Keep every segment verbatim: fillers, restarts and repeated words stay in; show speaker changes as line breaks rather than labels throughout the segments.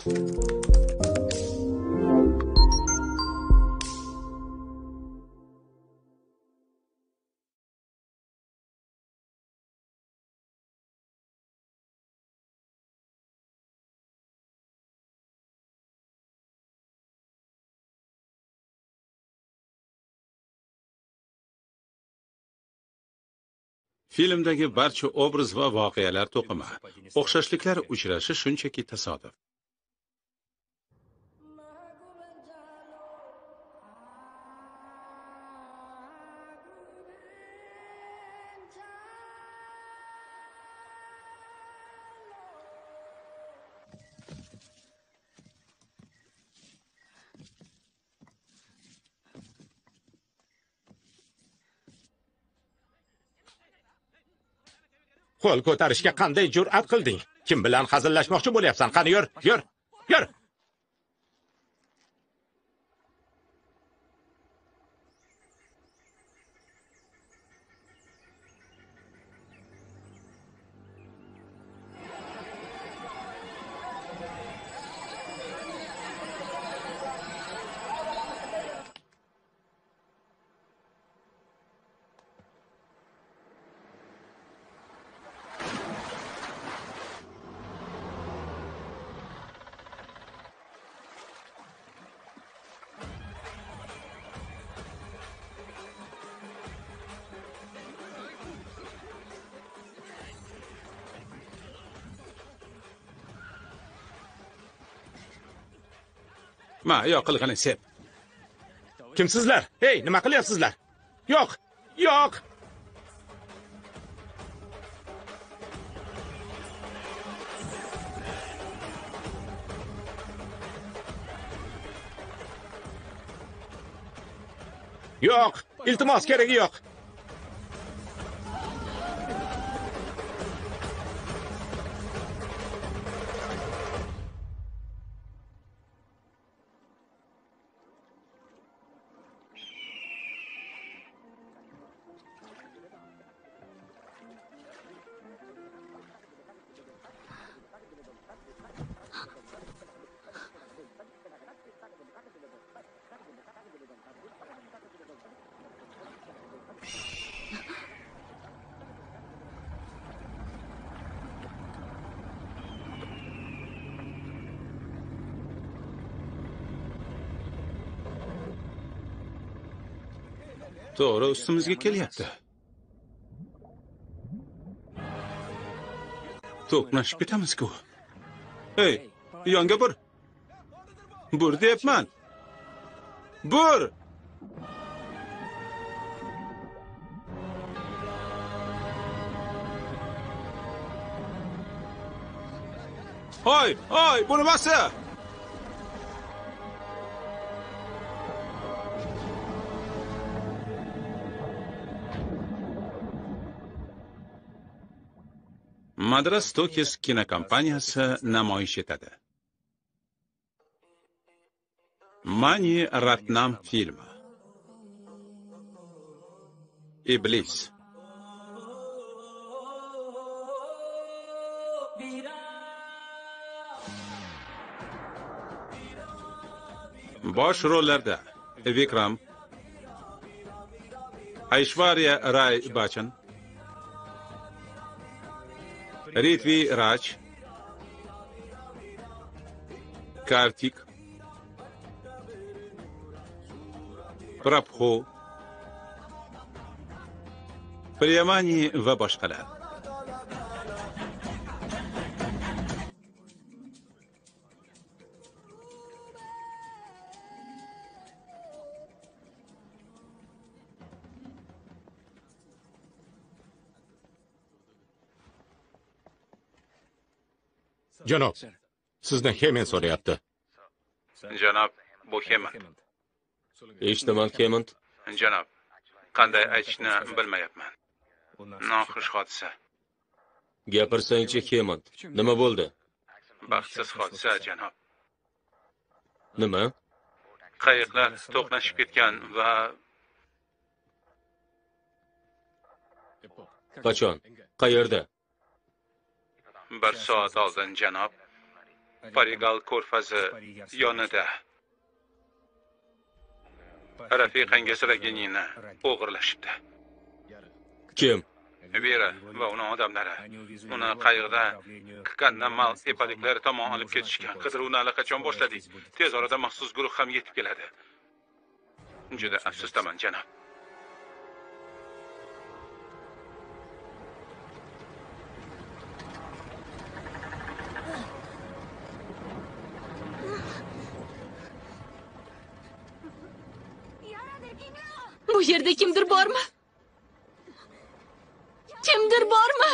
Filmdagi barcha obraz va voqealar to'qimi. O'xshashliklar uchrashi shunchaki tasodif.
Qo'l ko'tarishga qanday jur'at qilding? Kim bilan hazillashmoqchi bo'lyapsan? Qani yur, yur, yur.
Ma, yo'q qilg'ini sep.
Kimsizlar? Hey, nima qilyapsizlar? Yo'q, yo'q. Yo'q, iltimos, keragi yo'q.
To'g'ri, ustimizga kelyapti. To'qnashib ketamiz-ku. Hey, yonga bur. Bur deyapman. Bur. Hoy, hoy, bu nimasi? Madras Tokis kinokompaniyasi namoyish etadi. Mani Ratnam filmi. Iblis. Bosh rollarda Vikram, Aishwarya Rai Bachchan, Ritvi Raj, Kartik, Prabhu, Priyamani va boshqalar.
Janob, sizni Hemen so'rayapti.
Janob, bu Hemant.
Eshitaman, Hemant.
Janob, qanday aytishni bilmayapman. Noxush hodisa.
Gapirsangchi, Hemant. Nima bo'ldi?
Baxtsiz hodisa, janob.
Nima?
Qayiqlar to'qnashib ketgan va
Qachon? Qayerda?
bir soat oldin, janob. Parigal ko'rfazi yonida rafiqangiz Raginini o'g'irlashibdi.
Kim?
Vera va uning odamlari uni qayiqda Kandan mal tepaliklari tomon olib ketishgan. Qidiruvni allaqachon boshladik. Tez orada maxsus guruh ham yetib keladi. Juda afsusdaman, janob.
Bu yerda kimdir bormi? Kimdir bormi?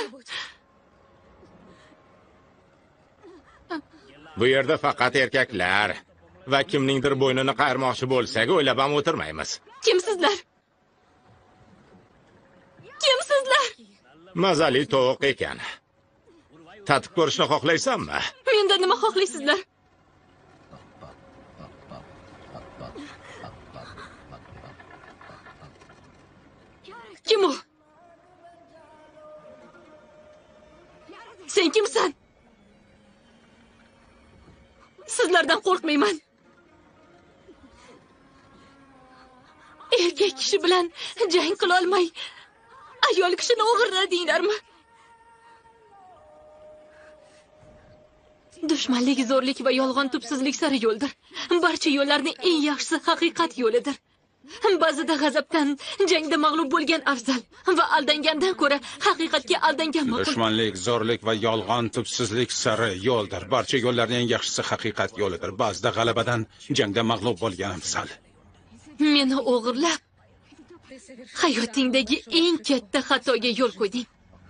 Bu yerda faqat erkaklar va kimningdir bo'ynini qayirmoqchi bo'lsak, o'ylab ham o'tirmaymiz.
Kimsizlar? Kimsizlar?
Mazali tovuq ekan. Tatib ko'rishni xohlaysanmi?
Mendan nima xohlaysizlar? Kim u? Sen kimsan? Sizlardan qo'rqmayman. Erkak kishi bilan jang qila olmay, ayol kishini o'g'irladinglarmi? Dushmanlik, zo'rlik va yolg'on tubsizlik sari yo'ldir. Barcha yo'llarning eng yaxshisi haqiqat yo'lidir. Ba'zida g'azabdan, jangda mag'lub bo'lgan afzal va aldangandan ko'ra haqiqatga aldangan ma'qul.
Dushmanlik, zo'rlik va yolg'on tubsizlik sari yo'ldir. Barcha yo'llarning eng yaxshisi haqiqat yo'lidir. Ba'zida g'alabadan, jangda mag'lub bo'lgan afzal.
Meni o'g'irlab, hayotingdagi eng katta xatoga yo'l qo'yding.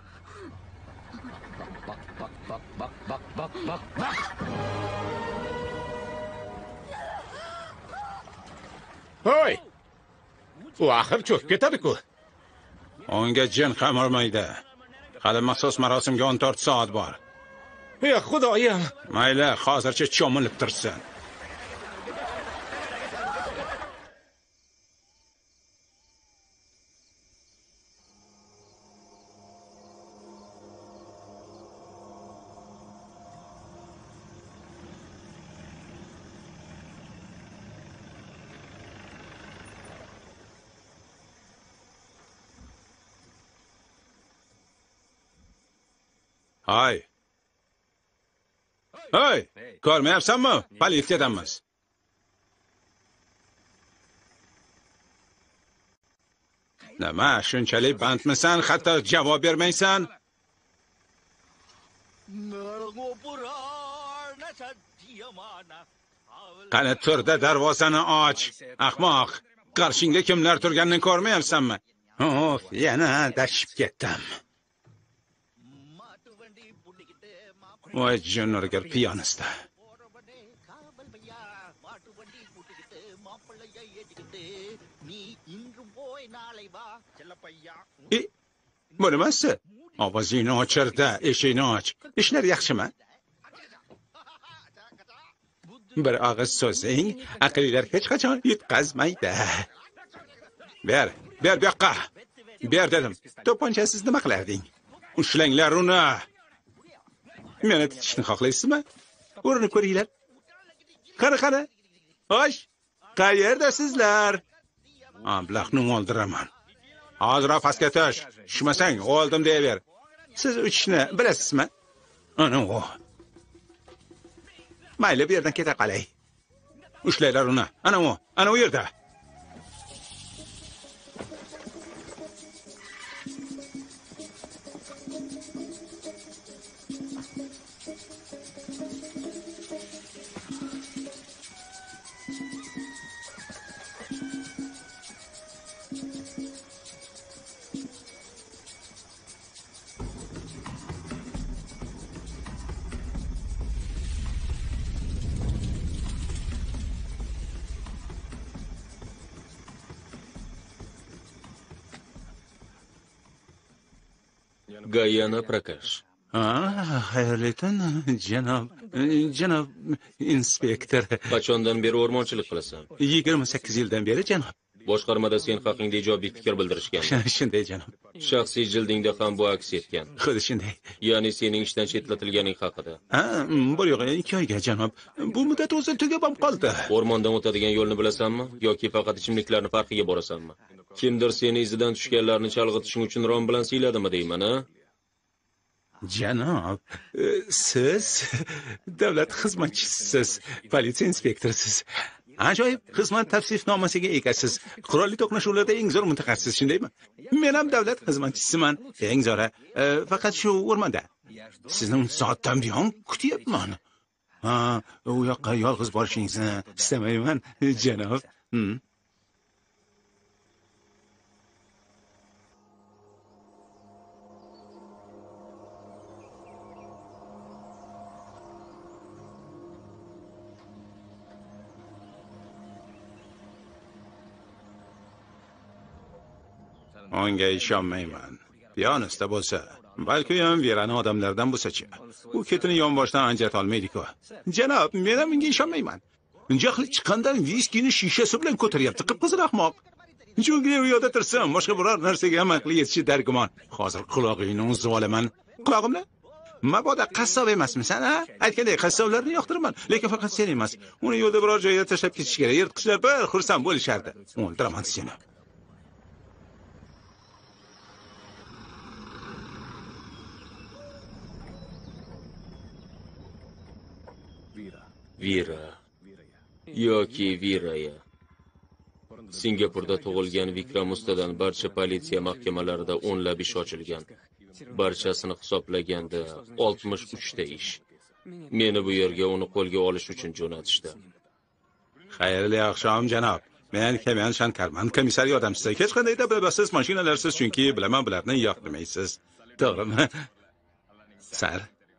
Hoy! U axir cho'kib ketadi-ku.
Unga jin qamarmaydi. Hali maxsus marosimga o'n to'rt soat bor.
Ey xudoyim.
Mayli, hozircha cho'milib tursin. Hay. Hey, ko'rmayapsanmi? Politsiyadanmiz. Nima, shunchalik bandmisan, hatto javob bermaysan? Qani turda darvozani och, ahmoq. Qarshingda kimlar turganini ko'rmayapsanmi? Of, yana adashib ketdim. Voy Juniorga piyanista. E, bu nimasi? Ovozingni o'chirdi, eshikni och. Ishlar yaxshimi? Bir og'iz so'zing aqllilar hech qachon yutqazmaydi. Ber, ber bu yoqqa. Ber dedim. To'pponchasiz nima qilarding? Ushlanglar uni. Meni tutishni xohlaysizmi? Urinib ko'ringlar. Qani, qani. Xo'sh, qayerda sizlar? Ablahni o'ldiraman. Hozir pastga tush. Tushmasang, o'ldim deyaver. Siz uchishni bilasizmi? Ana u. Mayli, bu yerdan keta qolay. Ushlanglar uni. Ana u, ana u yerda.
Gayana Prakash.
Ah, xayrli tun, janob, janob inspektor.
Qachondan beri o'rmonchilik qilasan?
yigirma sakkiz yildan beri, janob.
Boshqarmada sen haqingda ijobiy fikr bildirishgan.
Shunday janob.
Shaxsiy jildingda ham bu aks etgan.
Xuddi shunday.
Ya'ni sening ishdan chetlatilganing haqida.
Ha, bir yo'q, ikki oyga janob. Bu muddat o'zi tugab ham qoldi.
O'rmondan o'tadigan yo'lni bilasanmi yoki faqat ichimliklarni farqiga borasanmi? Kimdir seni izidan tushganlarni chalg'itishing uchun rom bilan siyladimi deyman, ha?
Janob, siz davlat xizmatchisiz, politsiya inspektorisiz. Ajoyib xizmat tavsifnomasiga egasiz. Qurolli to'qnashuvlarda eng zo'r mutaxassis, shundaymi? Men ham davlat xizmatchisiman, eng zo'ri. Faqat shu o'rmonda. Sizni soatdan buyon kutyapman. Ha, u yoqqa yolg'iz borishingizni istamayman, janob. Hmm. Onga ishonmayman. Piyonista bo'lsa, balki ham Verani odamlardan bo'lsa-chi. U ketini yonboshdan ajrata olmaydi-ku. Janob, men ham unga ishonmayman. Jahli chiqqandan viskini shishasi bilan ko'taryapti, qip-qizil ahmoq. Chunki u yerda tursam, boshqa biror narsaga ham aqli yetishi dargumon. Hozir quloqingni uzib olaman. Quloqimni? Mabodo qassob emasmisan, ha? Aytgandek, qassoblarni yoqtiraman, lekin faqat sen emas. Uni yo'lda biror joyga tashlab ketish kerak. Yirtqichlar bir xursand bo'lishardi. O'ldiraman seni.
Vira yoki Viraya. Singapurda tug'ilgan Vikram ustadan barcha politsiya mahkamalarida o'nlab ish ochilgan. Barchasini hisoblaganda oltmish uch ta ish. Meni bu yerga uni qo'lga olish uchun jo'natishdi.
Xayrli oqshom, janob. Men Kamian Shankarman, komissar yordamchisi. Hech qanday dabdabasiz mashinalarsiz, chunki bilaman bularni yoqtirmaysiz. To'g'rimi? Sar.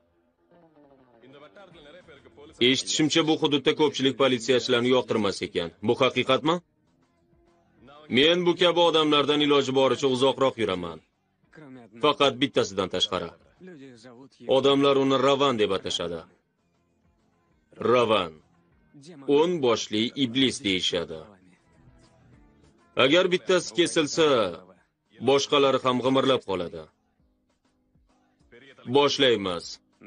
Eshitishimcha bu hududda ko'pchilik politsiyachilarni yoqtirmas ekan. Bu haqiqatmi? Men bu kabi odamlardan iloji boricha uzoqroq yuraman. Faqat bittasidan tashqari. Odamlar uni Ravan deb atashadi. Ravan. o'n boshli iblis deyishadi. Agar bittasi kesilsa, boshqalari ham g'imirlab qoladi. Boshlaymiz.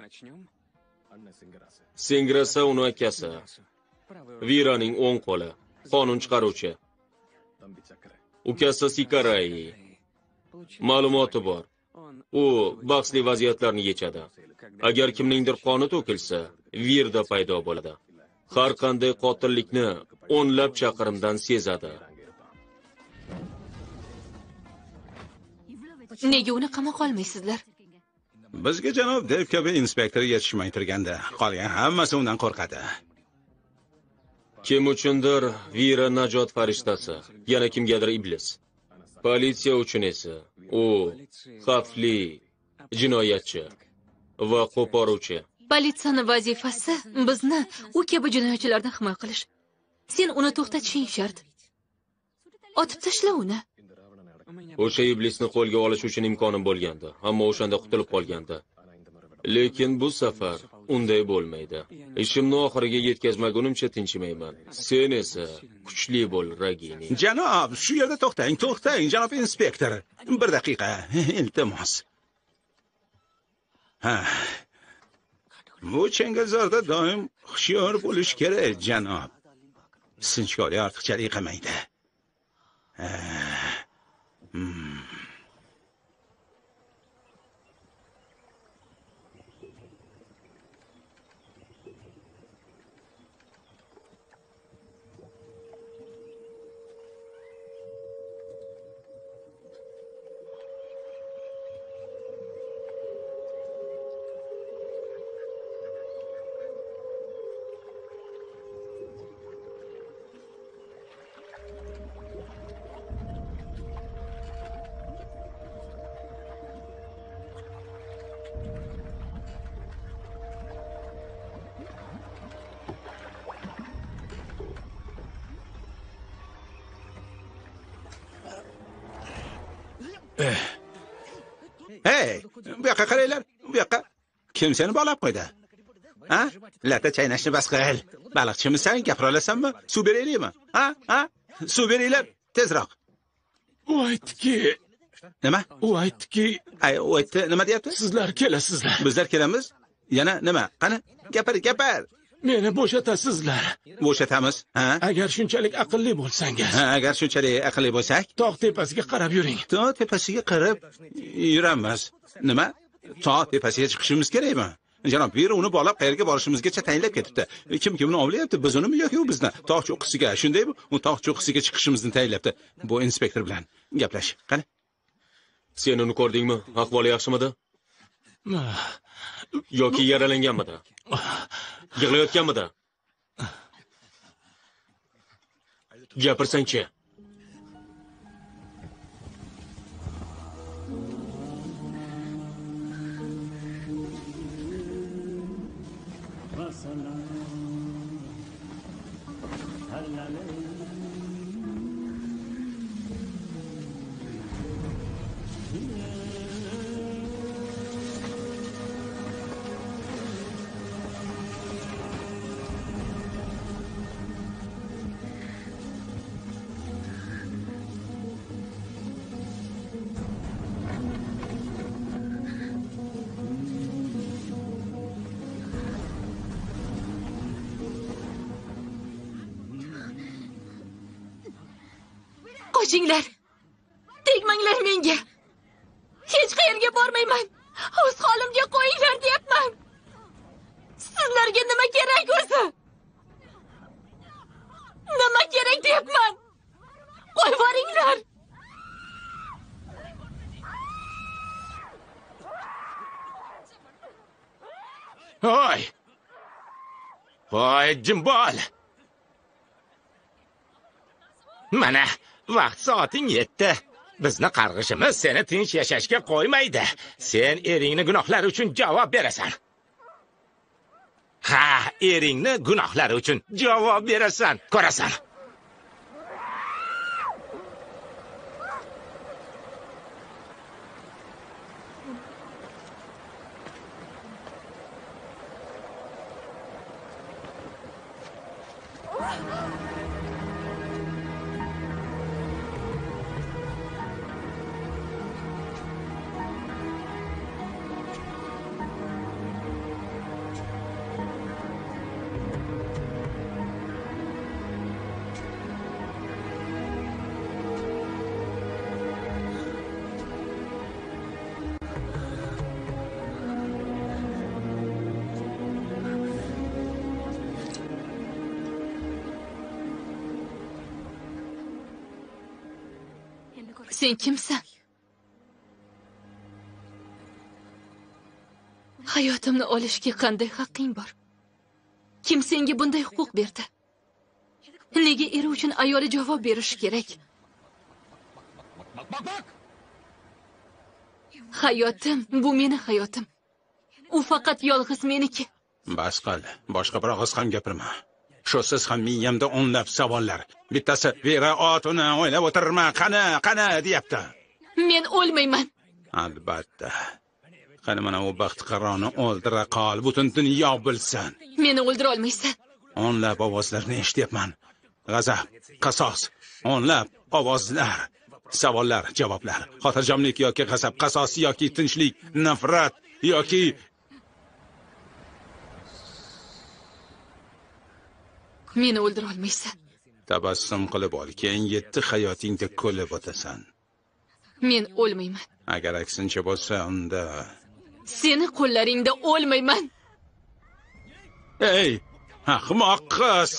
Singrasa uni akasi. Viraning o'ng qo'li, qonun chiqaruvchi. Ukasi Sikarai. Ma'lumoti bor. U bahsli vaziyatlarni yechadi. Agar kimningdir qoni to'kilsa, Virda paydo bo'ladi. Har qanday qotillikni o'nlab chaqirimdan sezadi.
Nega uni qamoqqa olmaysizlar?
Bizga janob Dev kabi inspektor yetishmay turganda, qolgan hammasi undan qo'rqadi.
Kim uchundir Vira najot farishtasi, yana kimgadir iblis. Politsiya uchun esa u xavfli jinoyatchi va qo'poruvchi.
Politsiyani vazifasi bizni u kabi jinoyatchilardan himoya qilish. Sen uni to'xtatishing shart. Otib tashla uni.
O'sha iblisni qo'lga olish uchun imkonim bo'lgandi, ammo o'shanda qutulib qolgandi. Lekin bu safar unday bo'lmaydi. Ishimni oxiriga yetkazmagunimcha tinchimayman. Sen esa kuchli bo'l, Ragini.
Janob, shu yerda to'xtang, to'xtang, janob inspektor. Bir daqiqa, iltimos. Ha. Bu Changizorda doim hushyor bo'lish kerak, janob. Sinchkovlik ortiqchalik qilmaydi. Hmm. Hey, bu yoqqa qaranglar, bu yoqqa. Kim seni bog'lab qo'ydi? Ha? Latta chaynashni bas qil. Baliqchimisan, gapira olasanmi? Suv beraylikmi? Ha? Ha? Suv beringlar. tezroq.
U aytdiki,
Nima?
u aytdiki,
Ay, u aytdi, nima deyapti?
sizlar kelasizlar.
Bizlar kelamiz. Yana nima? Qani, gapir, gapir.
Meni bo'shatasizlar.
Bo'shatamiz. Ha?
Agar shunchalik aqlli bo'lsangiz,
Ha, agar shunchalik aqlli bo'lsak,
tog' tepasiga qarab yuring.
tog' tepasiga qarab yuramiz. Nima? Tog' tepasiga chiqishimiz kerakmi? Janob, bir uni bog'lab qayerga borishimizgacha tayinlab ketibdi. Kim kimni ovlayapti? Biz unimi yoki u bizni? Tog' cho'qqisiga, shundaymi? U tog' cho'qqisiga chiqishimizni tayinlabdi. Bu inspektor bilan gaplash. Qani?
Sen uni ko'rdingmi? Ahvoli yaxshimidi? Yoki yaralanganmidi? Yig'layotganmidi? Gapirsang-chi.
Qochinglar. Tegmanglar menga. Hech qayerga bormayman. O'z holimga qo'yinglar deyapman. Sizlarga nima kerak o'zi? Nima kerak deyapman? Qo'yib yuboringlar.
Hoy! Hoy, jimbol! Mana, vaqt soating yetdi. Bizni qarg'ishimiz seni tinch yashashga qo'ymaydi. Sen eringni gunohlari uchun javob berasan. Ha, eringni gunohlari uchun javob berasan, ko'rasan.
Sen kimsan? Hayotimni olishga qanday haqqing bor? Kim senga bunday huquq berdi? Nega eri uchun ayoli javob berishi kerak? Hayotim, bu meni hayotim. U faqat yolg'iz meniki.
Bas qil. Boshqa bir og'iz ham gapirma. Shusiz ham miyamda o'nlab savollar. Bittasi, Vera otini o'ylab o'tirma, qani, qani deyapti.
Men o'lmayman.
Albatta. Qani mana u baxtiqaroni o'ldira qol, butun dunyo bilsin.
Meni o'ldira olmaysan.
O'nlab ovozlarni eshityapman. G'azab, qasos, o'nlab ovozlar, savollar, javoblar. Xotirjamlik yoki g'azab, qasos yoki tinchlik, nafrat yoki
Meni o'ldira olmaysan.
Tabassum qilib ol, keyin yetti hayotingda ko'lib o'tasan.
Men o'lmayman.
Agar aksincha bo'lsa, unda
Seni qo'llaringda o'lmayman.
Ey, ahmoq qiz!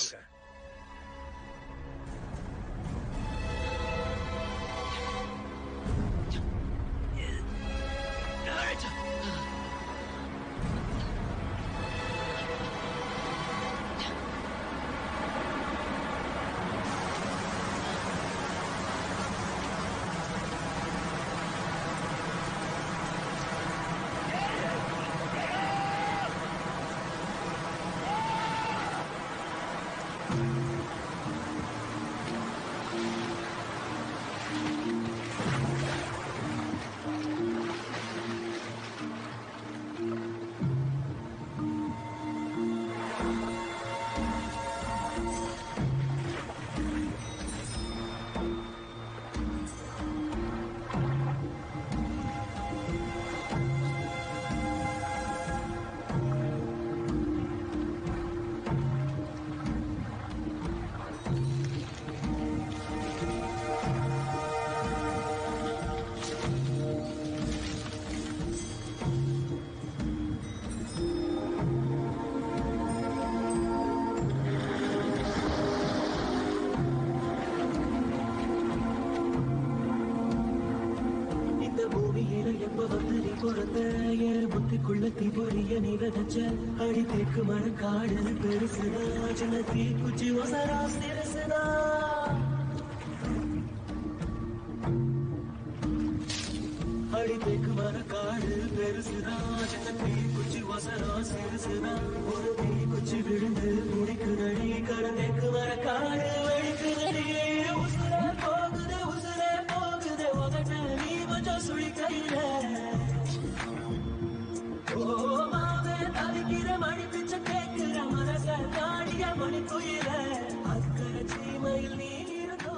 அடி தேக்கு மர காடு பெருசுதா ஜனத்தி குச்சி ஒசரா சிறுசுதா அடி தேக்கு மர காடு பெருசுதா ஜனத்தி குச்சி ஒசரா சிறுசுதா ஒரு தீ குச்சி விழுந்து முடிக்குதடி கரந்தேக்கு மர காடு வெடிக்குதடி உசுரே போகுது உசுரே போகுது உதட்ட நீ கொஞ்சம் சுழி கையில ஓ மாவே தவிக்கிற மணி பிச்சை கேட்கிற மனச தாடிய மணி குயில அக்கறை சீமையில் நீ இருந்தோ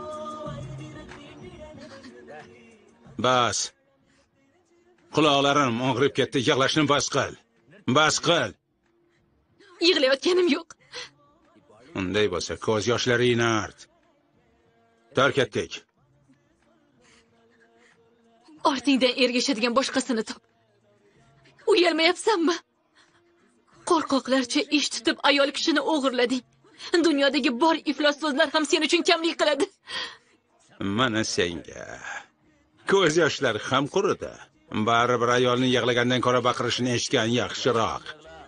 bas quloqlarim og'rib ketdi, yig'lashni bas qil, bas qil.
Yig'layotganim yo'q.
Unday bo'lsa ko'z yoshlaringni art. Tark etdik.
Ortingdan ergashadigan boshqasini top. Uyalmayapsanmi? Qo'rqoqlarcha ish tutib ayol kishini o'g'irlading. Dunyodagi bor iflos so'zlar ham sen uchun kamlik qiladi.
Mana senga ko'z yoshlari ham quridi. Baribir ayolni yig'lagandan ko'ra baqirishini eshitgan yaxshiroq.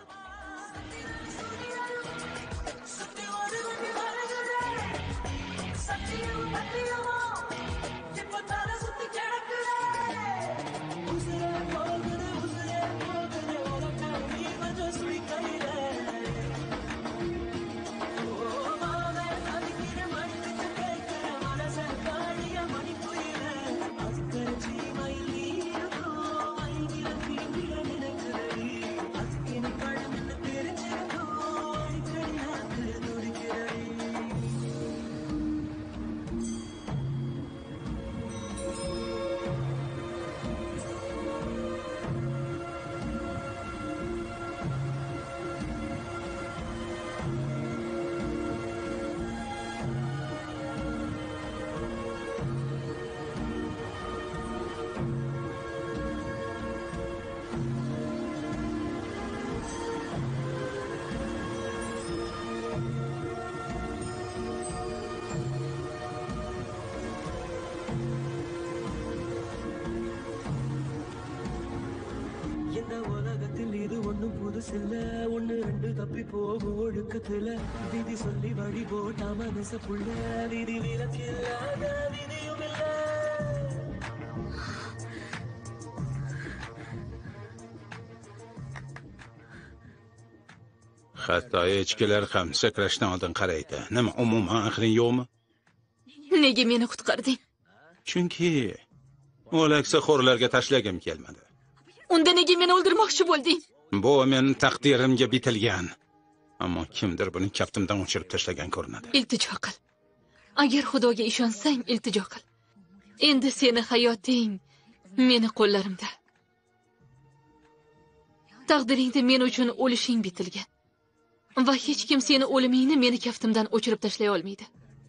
புதுசில்ல ஒன்னு ரெண்டு தப்பி போகும் ஒழுக்கத்துல விதி சொல்லி வழி போட்டா மனச புள்ள விதி விலக்கில்லாத விதியும் இல்ல
hatto echkilar ham sakrashdan oldin qaraydi. Nima, umuman aqling yo'qmi?
Nega meni qutqarding?
Chunki o'laksa xo'rlarga tashlagim kelmadi.
Unda nega meni o'ldirmoqchi bo'lding?
Bu men taqdirimga bitilgan. Ammo kimdir buni kaftimdan o'chirib tashlagan ko'rinadi.
Iltijo qil. Agar Xudoga ishonsang, iltijo qil. Endi seni hayoting meni qo'llarimda. Taqdiringda men uchun o'lishing bitilgan. Va hech kim seni o'limingni meni kaftimdan o'chirib tashlay olmaydi.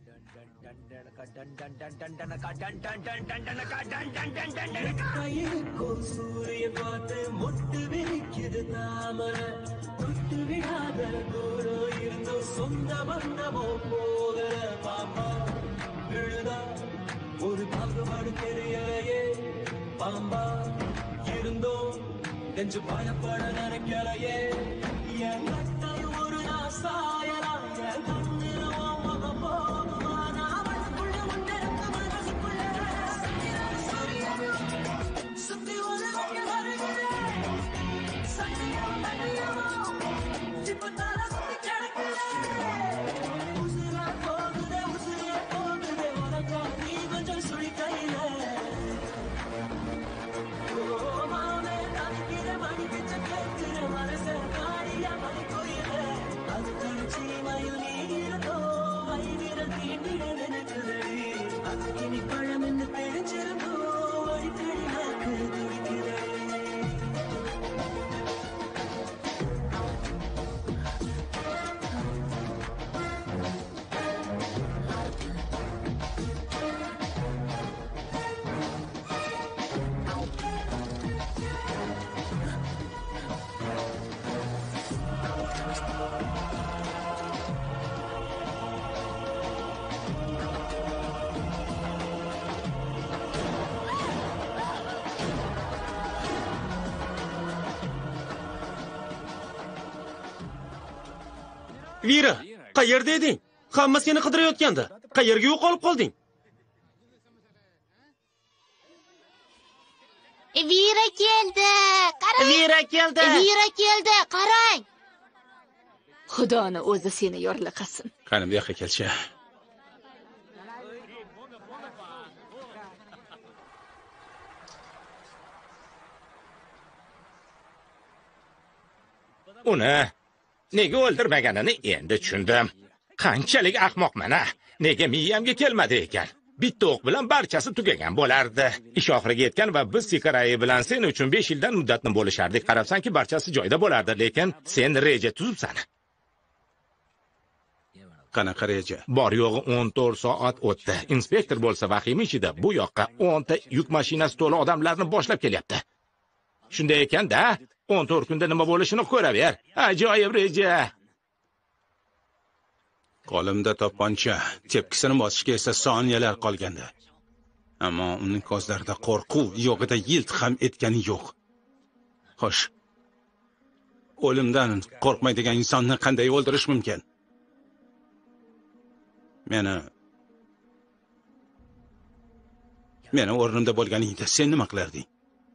சூரிய பார்த்து முட்டு விரிக்குது தாமர தொட்டு விடாத தூரம் இருந்தோ சொந்த பந்தமோ போகிற பாம்பா விழுதா ஒரு பாகுபாடு தெரியலையே பாம்பா இருந்தோம் நெஞ்சு பயப்பட நினைக்கலையே என் கட்டை ஒரு நாள் சாயலாம் என் கண்ணிலும் முகம் போகுமா நான் மனக்குள்ள உண்டிருக்க மனசுக்குள்ள சுத்தி ஒரு வருகிறேன் சத்தியம் தனியமோ இப்ப தலை சுத்தி கிடக்கிறேன் உசுரா போகுதே உசுரே போகுதே உனக்கா நீ கொஞ்சம் சுழி கையில ஓ மாமே தவிக்கிற மணி பிச்சை கேட்கிற மனச காடி
Vira, qayerda eding? Hamma seni qidirayotgandi. Qayerga yo'qolib qolding?
Vira keldi. Qarang.
Vira keldi.
Vira keldi. Qarang.
Xudoni o'zi seni yorliqasin.
Qani bu yoqqa kelchi.
Uni nega o'ldirmaganini endi tushundim. Qanchalik ahmoqman-a? Nega miyamga kelmadi ekan? Bitta o'q bilan barchasi tugagan bo'lardi. Ish oxiriga yetgan va biz Sikarai bilan sen uchun besh yildan muddatni bo'lishardik. Qarabsanki, barchasi joyida bo'lardi, lekin sen reja tuzibsan.
Qanaqa reja?
Bor yo'g'i o'n to'rt soat o'tdi. Inspektor bo'lsa vahima ichida bu yoqqa o'n ta yuk mashinasi to'la odamlarni boshlab kelyapti. Shunday ekan-da, o'n to'rt kunda nima bo'lishini ko'raver. Ajoyib reja.
Qo'limda to'pponcha, tepkisini bosishga esa soniyalar qolgandi. Ammo uning ko'zlarida qo'rquv yo'g'ida yilt ham etgani yo'q. Xo'sh, o'limdan qo'rqmaydigan insonni qanday o'ldirish mumkin? Meni Meni o'rnimda bo'lganingda sen nima qilarding?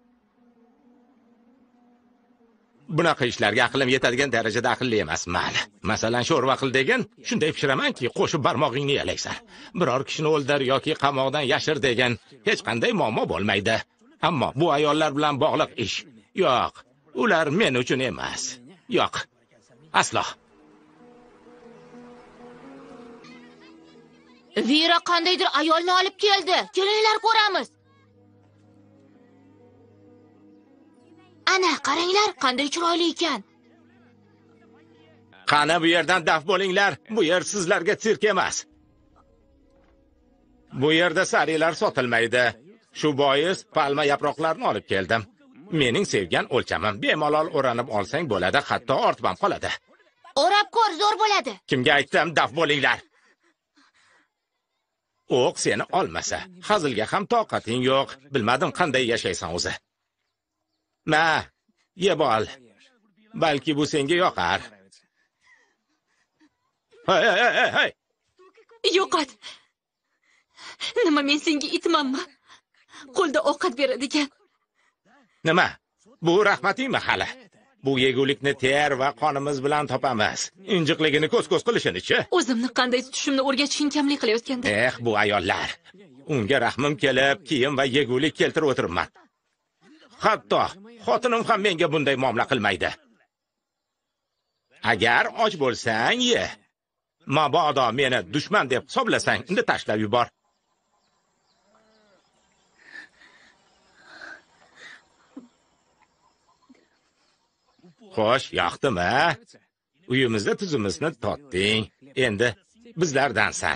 Bunaqa ishlarga aqlim yetadigan darajada aqlli emasman. Masalan, sho'rva qil degan, shunday pishiramanki, qo'shib barmog'ingni yalaysan. Biror kishini o'ldir yoki qamoqdan yashir degan hech qanday muammo bo'lmaydi. Ammo bu ayollar bilan bog'liq ish. Yo'q, ular men uchun emas. Yo'q. Aslo.
Vira qandaydir ayolni olib keldi. Kelinglar ko'ramiz. Ana, qaranglar, qanday chiroyli ekan.
Qani bu yerdan daf bo'linglar. Bu yer sizlarga sirk emas. Bu yerda sarilar sotilmaydi. Shu bois palma yaproqlarini olib keldim. Mening sevgan o'lchamim. Bemalol o'ranib olsang bo'ladi, hatto ortib ham qoladi.
O'rab ko'r, zo'r bo'ladi.
Kimga aytdim, daf bo'linglar. O'q seni olmasa, hazilga ham toqating yo'q. Bilmadim qanday yashaysan o'zi. Ma, yeb ol. Balki bu senga yoqar. Hey, hey, hey, hey.
Yo'qot. Nima men senga itmanmi? Qo'lda ovqat beradigan.
Nima? Bu rahmatingmi hali? Bu yegulikni ter va qonimiz bilan topamiz. Injiqligini ko'z-ko'z qilishini-chi?
O'zimni qanday tutishimni o'rgatishing kamlik qilayotganda.
Eh, bu ayollar. Unga rahmim kelib, kiyim va yegulik keltirib o'tiribman. Hatto xotinim ham menga bunday muomala qilmaydi. Agar och bo'lsang, ye. Mabodo meni dushman deb hisoblasang, unda tashlab yubor. Xo'sh, yoqdimi? Uyimizda tuzimizni totding. Endi bizlardansan.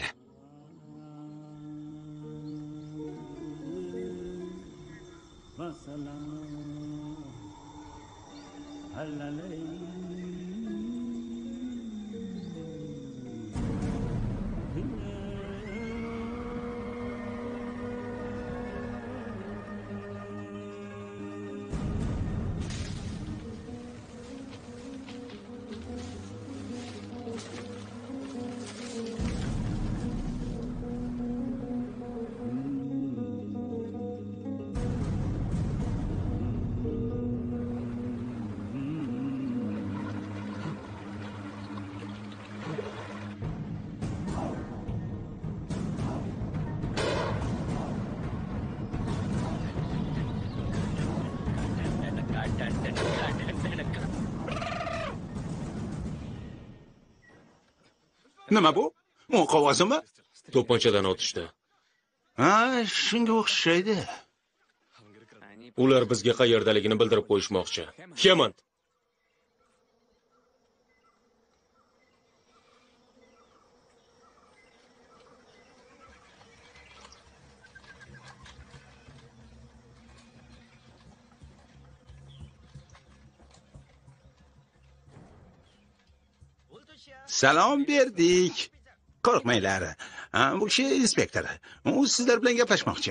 Nima bu? O'q ovozimi?
To'pponchadan otishdi.
Ha, shunga o'xshaydi.
Ular bizga qayerdaligini bildirib qo'yishmoqchi. Hemant.
Salom berdik. Qo'rqmanglar. Ha, bu kishi inspektor. U sizlar bilan gaplashmoqchi.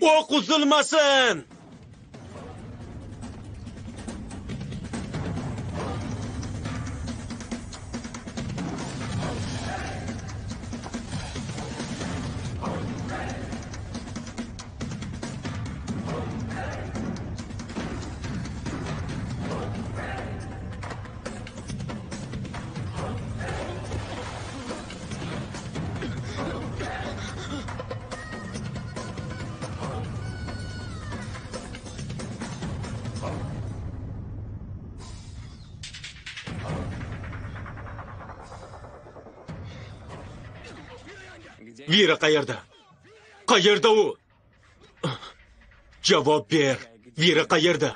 O'q uzilmasin! Vira qayerda? Qayerda u? Javob ber. Vira qayerda?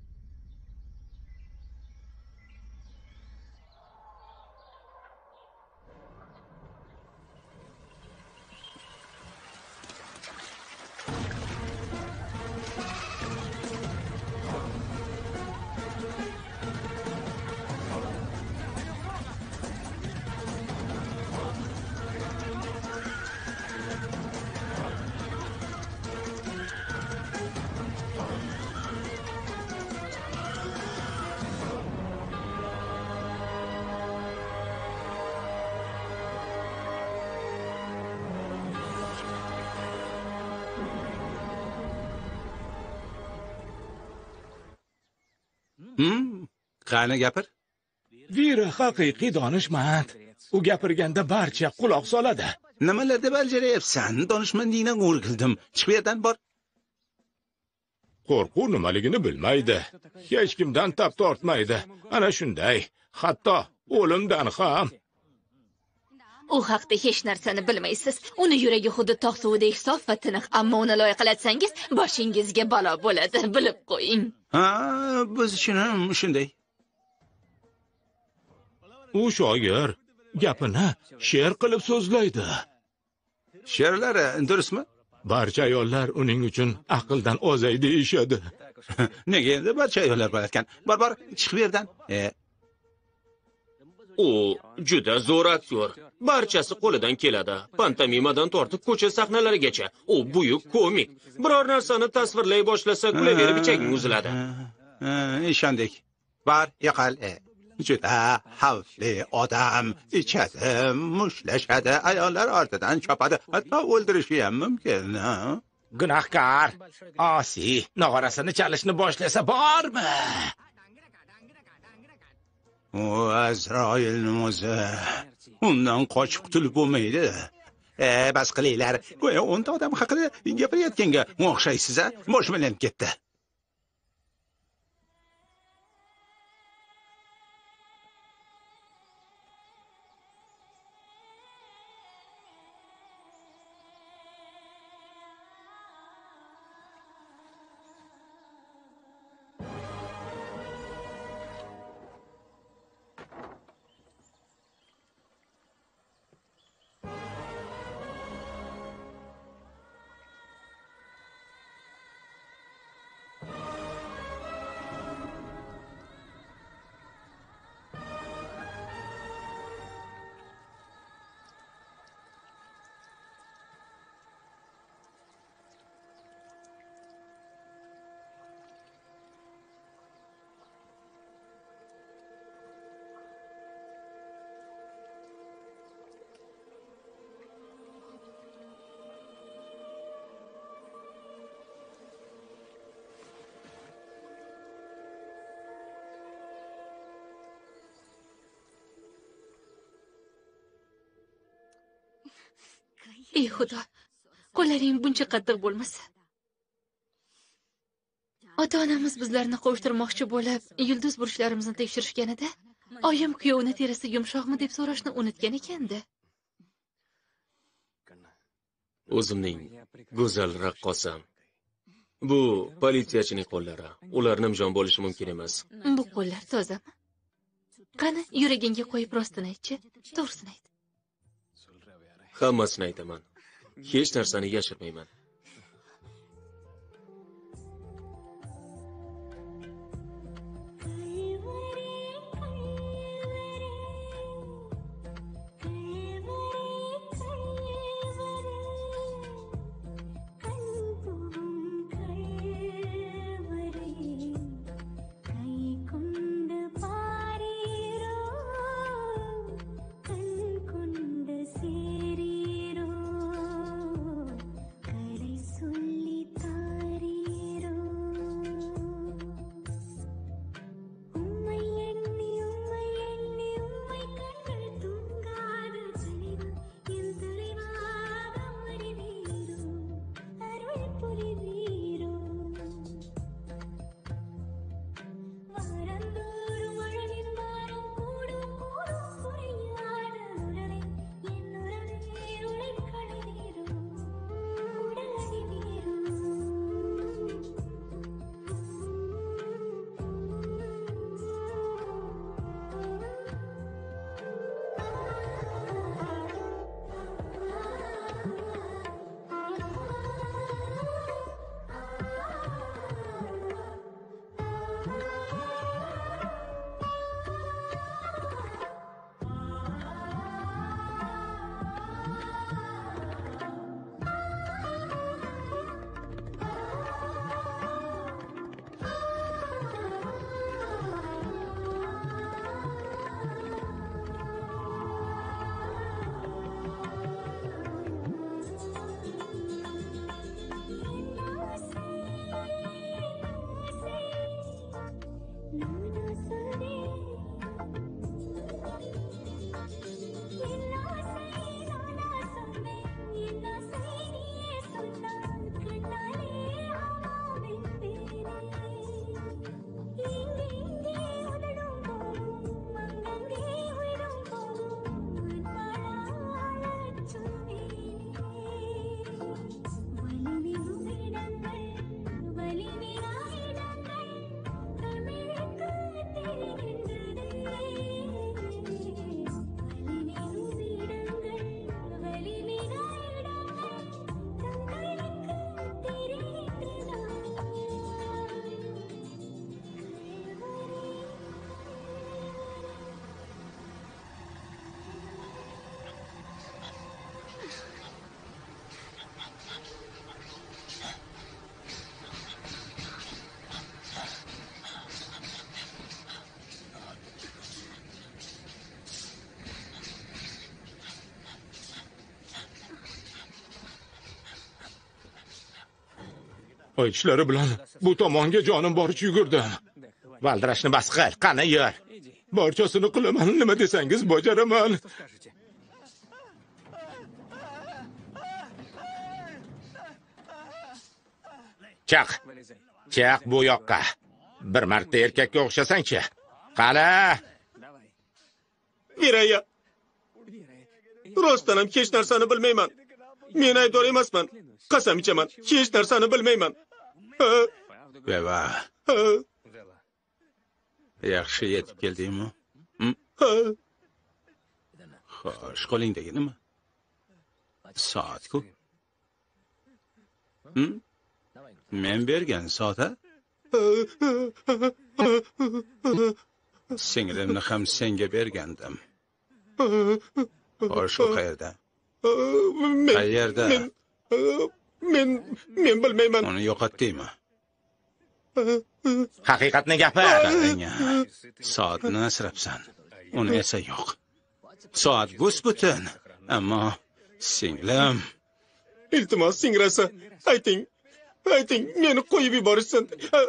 Hmm, qani gapir.
Vira haqiqiy donishmand. U gapirganda barcha quloq soladi.
Nimalar deb aljarayapsan? Donishmandingdan o'rgildim. Chiq bu yerdan bor.
Qo'rquv nimaligini bilmaydi. Hech kimdan tap tortmaydi. Ana shunday. Hatto o'limdan ham.
U haqda hech narsani bilmaysiz. Uni yuragi xuddi tog' suvidek sof va tiniq, ammo uni loyiqalatsangiz, boshingizga balo bo'ladi, bilib qo'ying.
Ha, biz uchun ham shunday.
U shoir gapini she'r qilib so'zlaydi.
She'rlari durustmi?
Barcha ayollar uning uchun aqldan ozay deyishadi.
Nega endi barcha ayollar bo'layotgan? Bor, bor, chiq bu yerdan. E,
U juda zo'r aktyor. Barchasi qo'lidan keladi. Pantomimadan tortib ko'cha sahnalarigacha. U buyuk komik. Biror narsani tasvirlay boshlasa, kulaverib ichaging uziladi.
Ha, ishondik. Bor, yo'qol. E, juda xavfli odam. Ichadi, mushlashadi, ayollar ortidan chopadi, hatto o'ldirishi ham mumkin.
Gunohkor, osiy, nog'orasini chalishni boshlasa bormi?
O Azroilning o'zi. Undan qochib qutulib bo'lmaydi. E, bas qilinglar. Go'yo o'nta odam haqida gapirayotganga o'xshaysiz-a? Boshim aylanib ketdi.
Ey Xudo, qo'llaring buncha qattiq bo'lmasa. Ota-onamiz bizlarni qovushtirmoqchi bo'lib, yulduz burchlarimizni tekshirishganida, oyim kuyovni terisi yumshoqmi deb so'rashni unutgan ekanda.
O'zimning go'zal raqqosam. Bu politsiyachining qo'llari. Ular nimjon bo'lishi mumkin emas.
Bu qo'llar tozami? Qani, yuragingga qo'yib rostini aytchi, to'g'risini ayt.
Hammasini aytaman. Hech narsani yashirmayman.
Aytishlari bilan bu tomonga jonim boricha yugurdim. Valdirashni bas qil, qani yur. Barchasini qilaman, nima desangiz bajaraman. Chaq. Chaq bu yoqqa. Bir marta erkakka o'xshasang-chi. Qala.
Viraya. Rostdan ham hech narsani bilmayman. Men aybdor emasman. Qasam ichaman, hech narsani bilmayman.
Beva. Yaxshi yetib keldingmi? Xo'sh, qo'lingdagi nima? Soat-ku. Men bergan soat-a? Singlimni ham senga bergandim. Xo'sh, u qayerda? Qayerda?
Men men bilmayman.
Uni yo'qotdingmi?
Haqiqatni gapir.
Soatni asrabsan. Uni esa yo'q. Soat bus-butun. Ammo singlim,
iltimos singrasa, ayting. Ayting, meni qo'yib yuborishsin.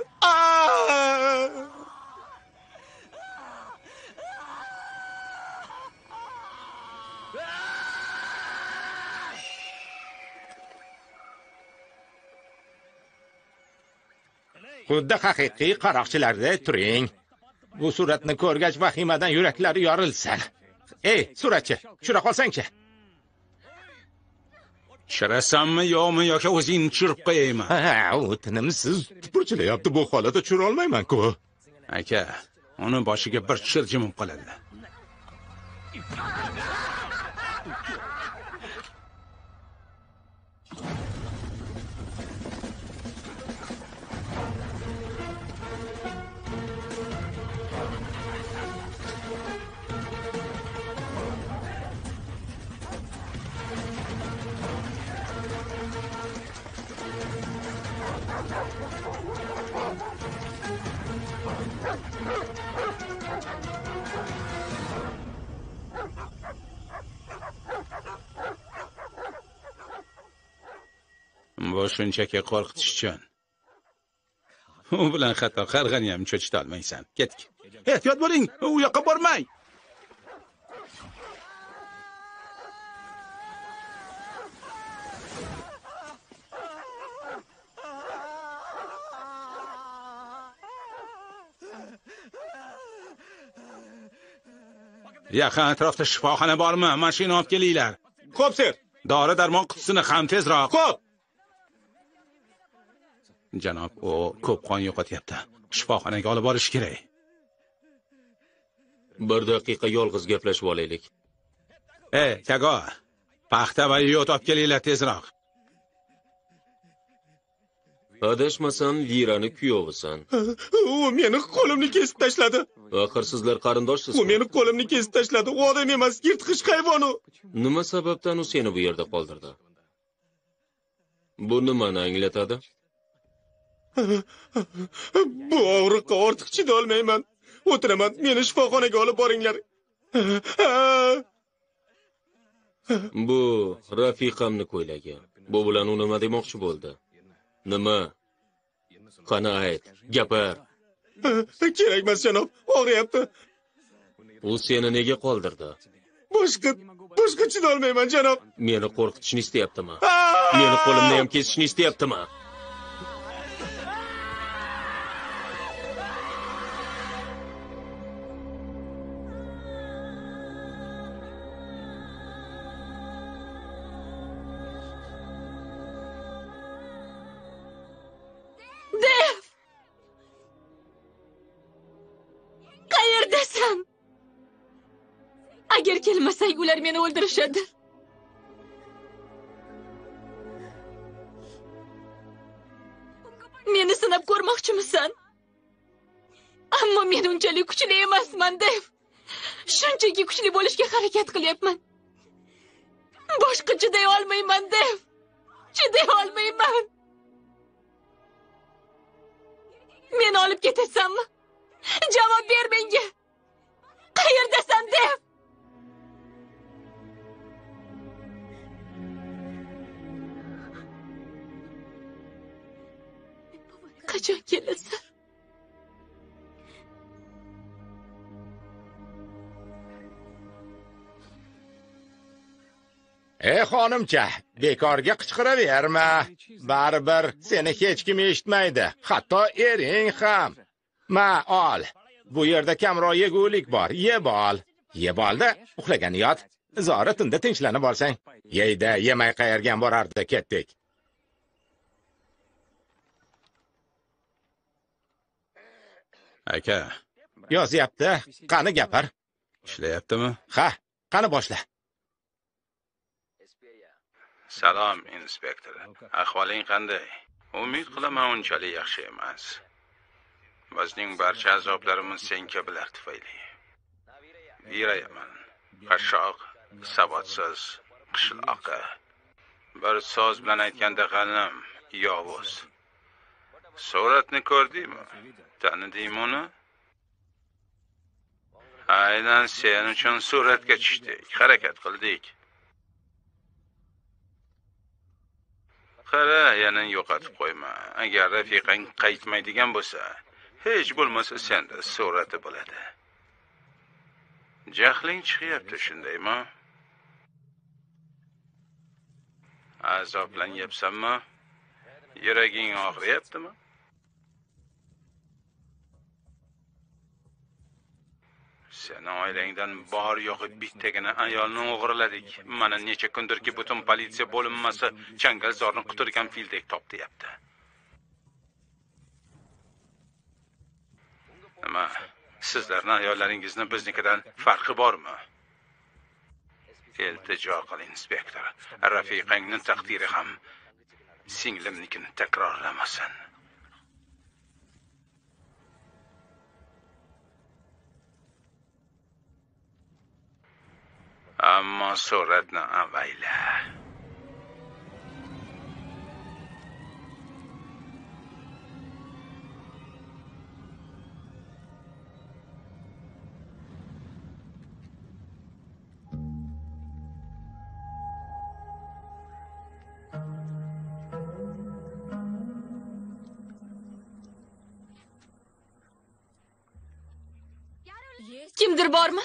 Xuddi haqiqiy qaroqchilarda turing. Bu suratni ko'rgach vahimadan yuraklari yorilsin. Ey, suratchi, tushira qolsang-chi.
Tushirasanmi yo'qmi yoki o'zingni tushirib qo'yaymi?
Ha, u tinimsiz tipirchilayapti, bu holatda tushira olmayman-ku.
Aka, uni boshiga bir tushir jimib qoladi. Bu shunchaki qo'rqitish uchun. U bilan hatto qarg'ani ham cho'chita olmaysan. Ketdik. Ehtiyot bo'ling, u yoqqa bormang. Yaqin atrofda shifoxona bormi? Mashina olib kelinglar.
Xo'p, ser.
Dori darmon qutisini ham tezroq.
Xo'p.
Janob, u ko'p qon yo'qotyapti. Shifoxonaga olib borish kerak.
Bir daqiqa yolg'iz gaplashib olaylik.
Ey, Kago, paxta va yot olib kelinglar tezroq.
Adashmasam, Virani kuyovisan.
U meni qo'limni kesib tashladi.
Axir sizlar qarindoshsizmi?
U meni qo'limni kesib tashladi. U odam emas, yirtqich hayvon u.
Nima sababdan u seni bu yerda qoldirdi? Bu nimani anglatadi?
Bu og'riqqa ortiq chida olmayman. O'tiraman, meni shifoxonaga olib boringlar.
Bu rafiqamni ko'ylagan. Bu bilan u nima demoqchi bo'ldi? Nima? Qani ayt, gapir.
Kerak emas, janob, og'riyapti.
U seni nega qoldirdi?
Boshqa, boshqa chida olmayman, janob.
Meni qo'rqitishni istayaptimi? Meni qo'limni ham kesishni istayaptimi?
Agar kelmasang, ular meni o'ldirishadi. Meni sinab ko'rmoqchimisan? Ammo men unchalik kuchli emasman, Dev. Shunchaki kuchli bo'lishga harakat qilyapman. Boshqa chiday olmayman, Dev. Chiday olmayman. Meni olib ketasanmi? Javob ber menga. Qayerdasan, Dev? qachon kelasan?
Ey xonimcha, bekorga qichqiraverma. Baribir seni hech kim eshitmaydi, hatto ering ham. Ma, ol. Bu yerda kamroq yegulik bor, yeb ol. Yeb olda, uxlagani yot. Zora tunda tinchlanib olsang. Yeyda, yemay qayergan borardi, ketdik.
Aka,
Yozyapti, qani gapir.
ishlayaptimi?
Ha, qani boshla.
Salom, inspektor. Ahvoling qanday? Umid qilaman unchalik yaxshi emas. Bizning barcha azoblarimiz sen kabilar tufayli. Virayaman. Qashshoq, savodsiz, qishloqi. Bir so'z bilan aytganda g'anim, yovuz. Suratni ko'rdingmi? Tanidingmi uni? Aynan sen uchun suratga tushdik, harakat qildik. Qara, yana yo'qotib qo'yma. Agar rafiqang qaytmaydigan bo'lsa, hech bo'lmasa senda surati bo'ladi. Jahling chiqyapti, shundaymi? Azoblanyapsanmi? Yuraging og'riyaptimi? Seni oilangdan bor yo'g'i bittagina ayolni o'g'irladik. Mana necha kundirki butun politsiya bo'linmasi changalzorni quturgan fildek topdi-yapti. Nima, sizlarning ayollaringizni biznikidan farqi bormi? Iltijo qil, inspektor. Rafiqangning taqdiri ham singlimnikini takrorlamasin. Ammo suratni avayla.
Kimdir bormi?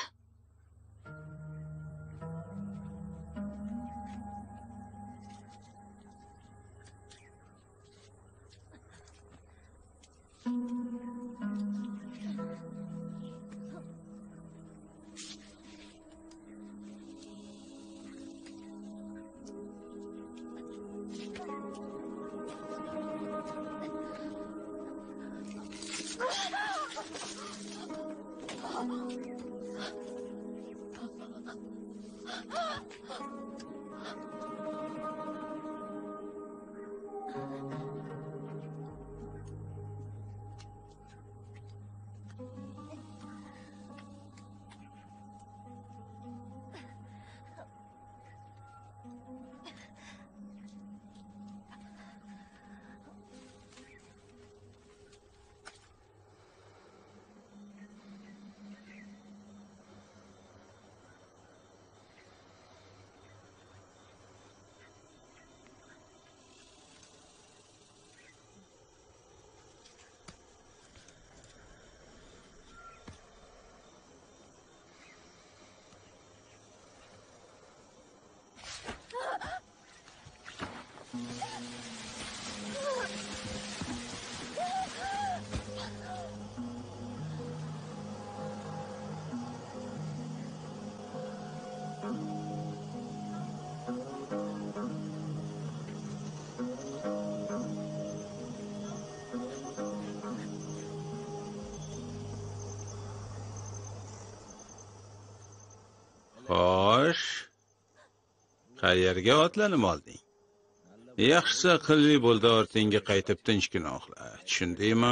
Xo'sh. Qayerga otlanib olding? Yaxshisi aqlli bo'ldi, ortingga qaytib tinchgina uxla. Tushundingmi?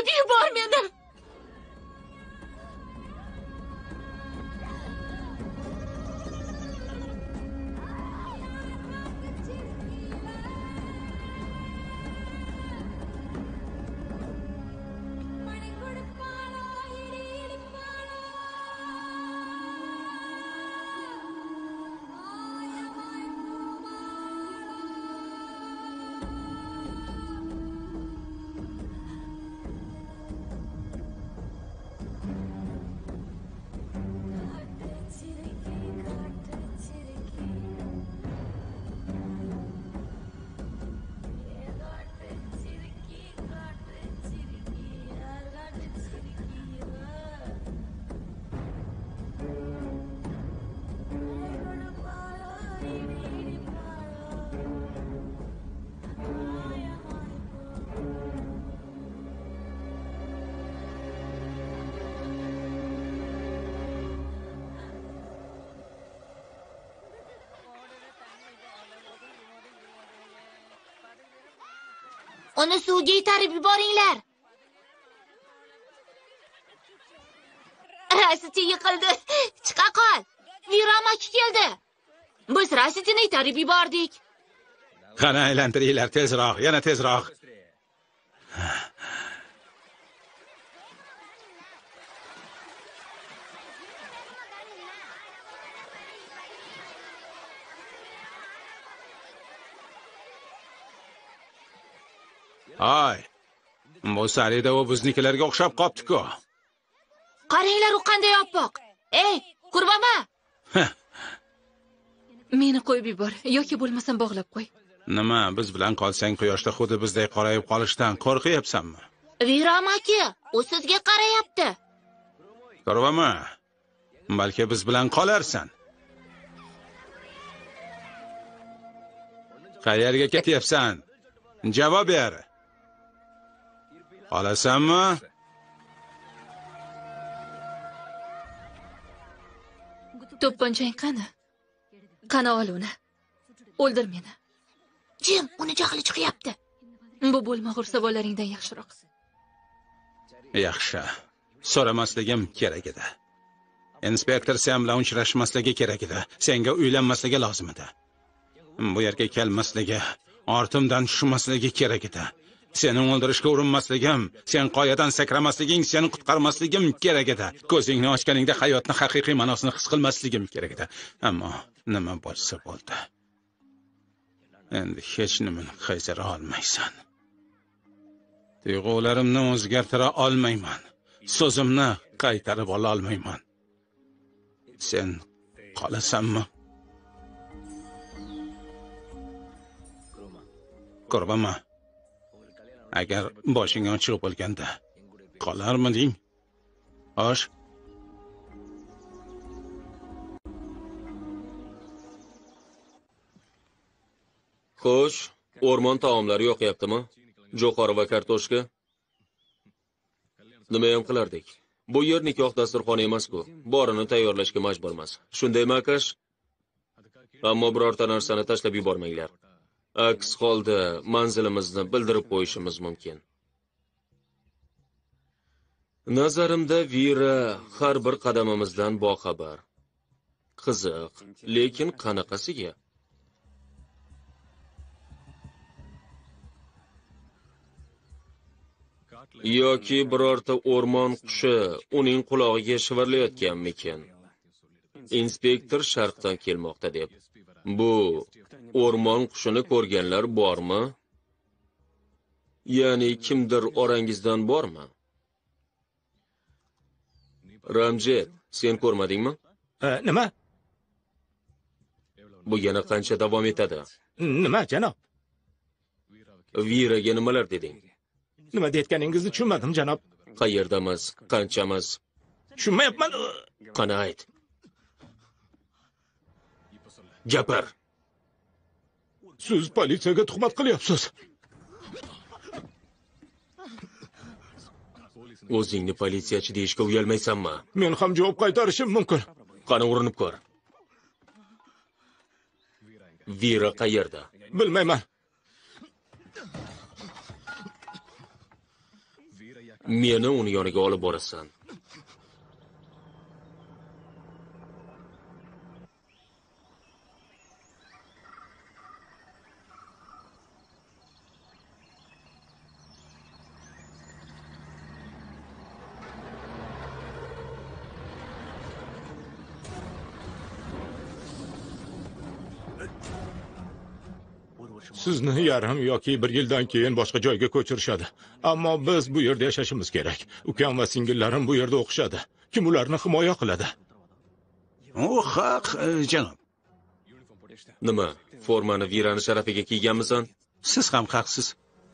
Qo'yib yubor meni.
Uni suvga itarib yuboringlar. Rasiti yiqildi. Chiqa qol. Viramachi keldi. Biz Rasitini itarib yubordik.
Qani aylantiringlar tezroq, yana tezroq. Ay, bu sarida u biznikilarga o'xshab qopti-ku.
Qaranglar, u qanday oppoq. Ey, Qurbama!
Meni qo'yib yubor yoki bo'lmasam bog'lab qo'y.
Nima, biz bilan qolsang quyoshda xuddi bizdek qorayib qolishdan qo'rqyapsanmi?
Viramaki, u sizga qarayapti.
Qurbama, balki biz bilan qolarsan. Qayerga ketyapsan? Javob ber. Qolasanmi?
To'pponchang qani? Qani ol uni. O'ldir meni.
Jim, uni jahli chiqyapti.
Bu bo'lmag'ur savollaringdan yaxshiroq.
Yaxshi. So'ramasligim kerak edi. Inspektor sen bilan uchrashmasligi kerak edi. Senga uylanmasligi lozim edi. Bu yerga kelmasligi, ortimdan tushmasligi kerak edi. Seni o'ldirishga urinmasligim, sen qoyadan sakramasliging, seni qutqarmasligim kerak edi. Ko'zingni ochganingda hayotning haqiqiy ma'nosini his qilmasligim kerak edi. Ammo nima bo'lsa bo'ldi. Endi hech nimani qaytara olmaysan. Tuyg'ularimni o'zgartira olmayman. So'zimni qaytarib ola olmayman. Sen qolasanmi? Qurbama. Agar boshing ochiq bo'lganda, qolarmiding? Osh.
Xo'sh, o'rmon taomlari yoqyaptimi? Jo'xori va kartoshka? Nima ham qilardik? Bu yer nikoh dasturxoni emas-ku. Borini tayyorlashga majburmiz. Shundaymi, akash? Ammo birorta narsani tashlab yubormanglar. Aks holda manzilimizni bildirib qo'yishimiz mumkin. Nazarimda Vira har bir qadamimizdan boxabar. Qiziq, lekin qanaqasiga? Yoki birorta o'rmon qushi uning qulog'iga shivirlayotganmikin? Inspektor sharqdan kelmoqda deb. Bu o'rmon qushini ko'rganlar bormi? Ya'ni kimdir orangizdan bormi? Ramjet, sen ko'rmadingmi?
E, nima?
Bu yana qancha davom etadi?
Nima, janob?
Viraga nimalar deding?
Nima deyotganingizni tushunmadim, janob.
Qayerdamiz? Qanchamiz?
Tushunmayapman.
Qani ayt. Gapir.
Siz politsiyaga tuhmat qilyapsiz.
O'zingni politsiyachi deyishga uyalmaysanmi?
Men ham javob qaytarishim mumkin.
Qani urinib ko'r. Vira qayerda?
Bilmayman.
Meni uni yoniga olib borasan.
Sizni yarim yoki bir yildan keyin boshqa joyga ko'chirishadi. Ammo biz bu yerda yashashimiz kerak. Ukam va singillarim bu yerda o'qishadi. Kim ularni himoya qiladi?
U haq, janob.
Nima? Formani Virani sharafiga kiyganmisan?
Siz ham haqsiz.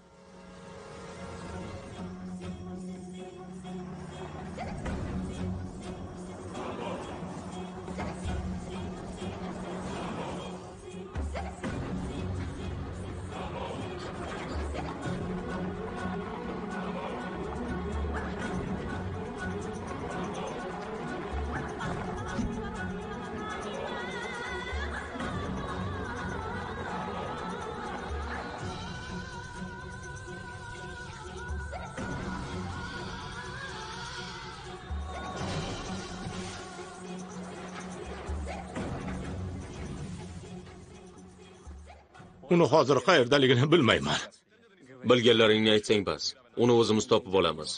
Uni hozir qayerdaligini bilmayman.
Bilganlaringni aytsang bas. Uni o'zimiz topib olamiz.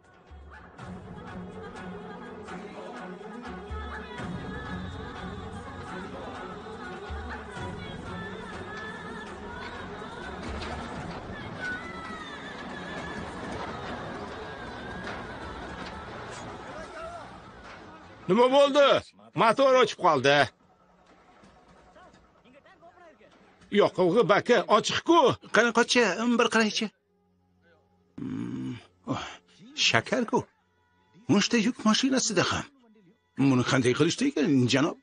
Nima bo'ldi? Motor o'chib qoldi. Yoqilg'i baki ochiq-ku.
Qanaqa-chi? Bir qaraychi. Shakar-ku. Mushta yuk mashinasida ham. Buni qanday qilishdi ekan, janob?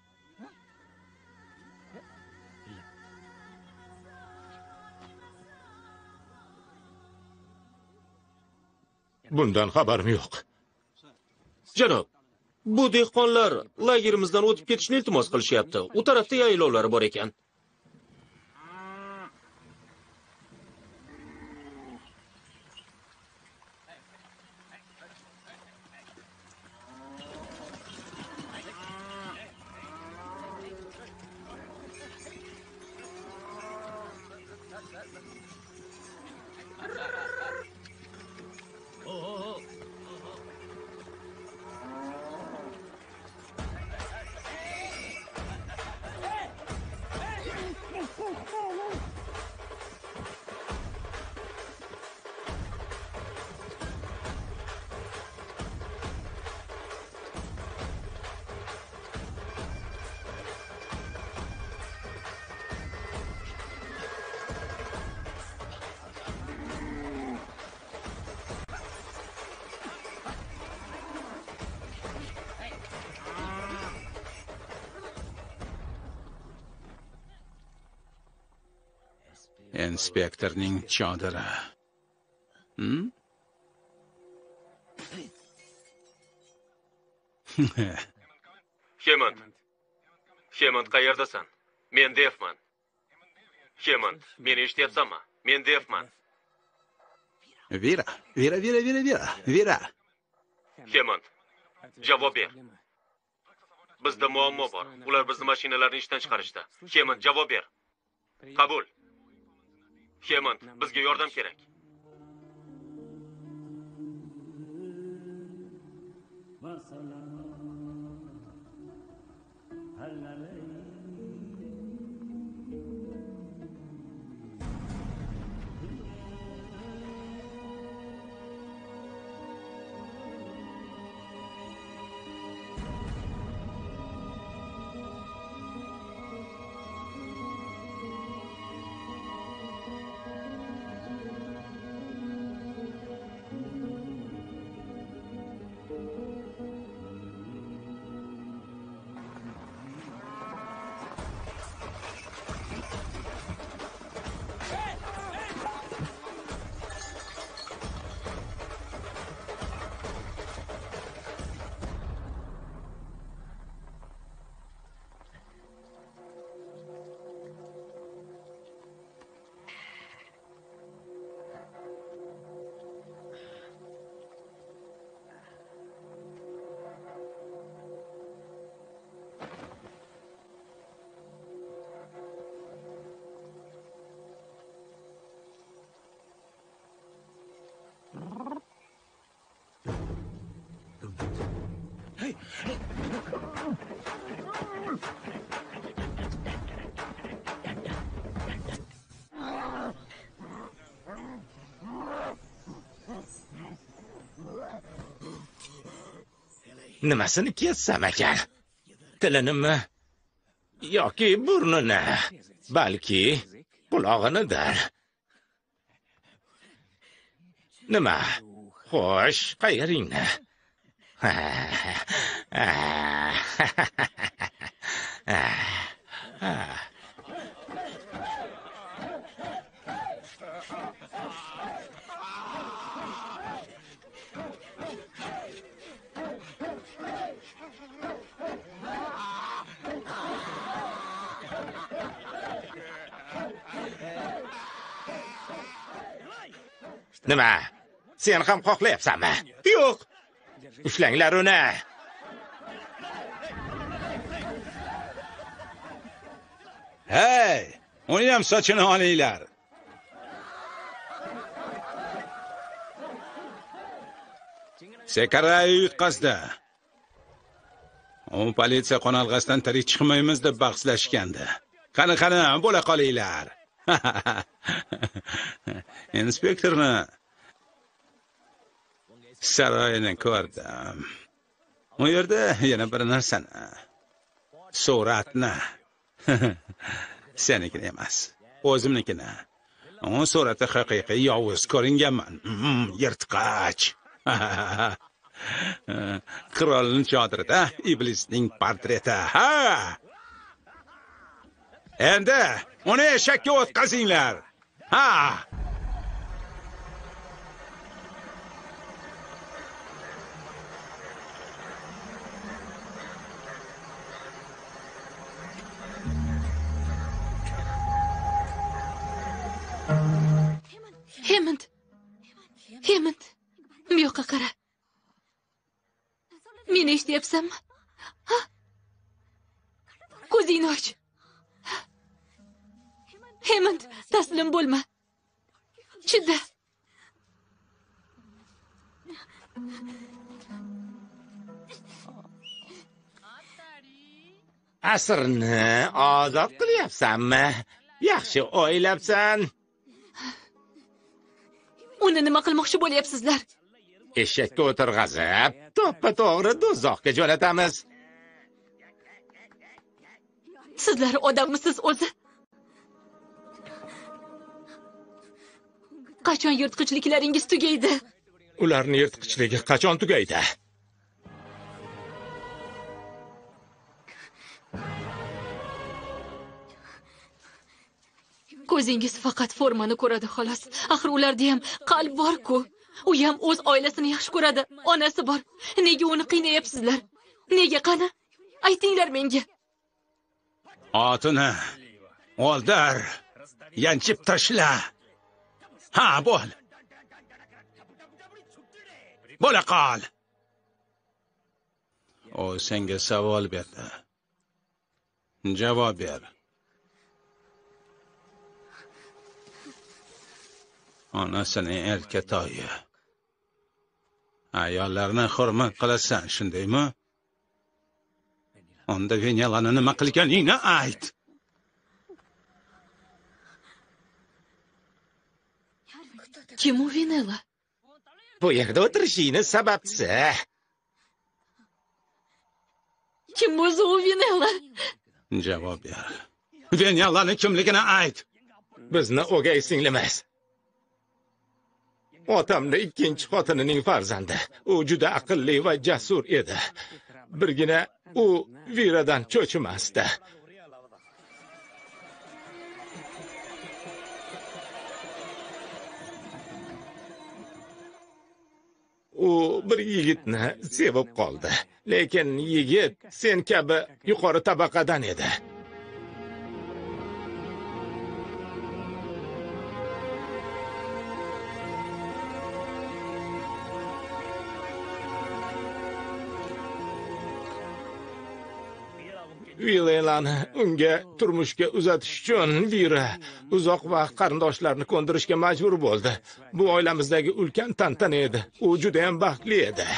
Bundan xabarim yo'q.
Janob, bu dehqonlar lagerimizdan o'tib ketishni iltimos qilishyapti. U tarafda yaylovlari bor ekan.
Inspektorning chodiri. Hmm?
Hemant. Hemant qayerdasan? Men Devman. Hemant, meni eshityapsanmi? Men Devman.
Vera, Vera, Vera, Vera, Vera, Vera.
Hemant, javob ber. Bizda muammo bor. Ular bizni mashinalarni ishdan chiqarishdi. Hemant, javob ber. Qabul. Hemant, bizga yordam kerak.
Nimasini kessam ekan? Tilinimi yoki burnini, balki qulog'inidir. Nima? Xo'sh, qayeringni? Nima? Sen ham xohlayapsanmi?
Yo'q.
Ushlanglar uni.
Hey, uni ham sochini olinglar. Sekaray yutqazdi. U politsiya qo'nalg'asidan tirik chiqmaymiz deb bahslashgandi. Qani qani, bo'la qolinglar. Inspektorni saroyini ko'rdim. U yerda yana bir narsani, suratni. Senikini emas, o'zimnikini. U surati haqiqiy yovuz ko'ringanman. Mm, yirtqich. Qirolning chodirida iblisning portreti. Ha! Endi uni eshakka o'tkazinglar. Ha!
Hemant. Hemant. Bu yoqqa qara. Meni eshityapsanmi? Ha? Ko'zingni och. Hemant, taslim bo'lma. Chida.
Asrni ozod qilyapsanmi? Yaxshi o'ylabsan.
Uni nima qilmoqchi bo'lyapsizlar?
Eshakka o'tirg'azib, to'ppa-to'g'ri do'zaxga jo'natamiz.
Sizlar odammisiz o'zi? Qachon yirtqichliklaringiz tugaydi?
Ularning yirtqichligi qachon tugaydi?
Ko'zingiz faqat formani ko'radi xolos. Axir ularda ham qalb bor-ku. U ham o'z oilasini yaxshi ko'radi. Onasi bor. Nega uni qiynayapsizlar? Nega qani? Aytinglar menga.
Otini o'ldir. Yanchib tashla. Ha, bo'l. Bo'la qol. O senga savol berdi. Javob ber. Onasining erkatoyi. Ayollarni hurmat qilasan, shundaymi? Unda Venyalani nima qilganingni ayt.
Kim u Venela?
Bu yerda o'tirishingni sababchisi.
Kim o'zi u Venela?
Javob ber. Venyalani kimligini ayt.
Bizni o'gay singlimiz. Otamning ikkinchi xotinining farzandi. U juda aqlli va jasur edi. Birgina u Viradan cho'chimasdi. U bir yigitni sevib qoldi. Lekin yigit sen kabi yuqori tabaqadan edi. Vilalani unga turmushga uzatish uchun Vira uzoq vaqt qarindoshlarini ko'ndirishga majbur bo'ldi. Bu oilamizdagi ulkan tantana edi. U juda ham baxtli edi.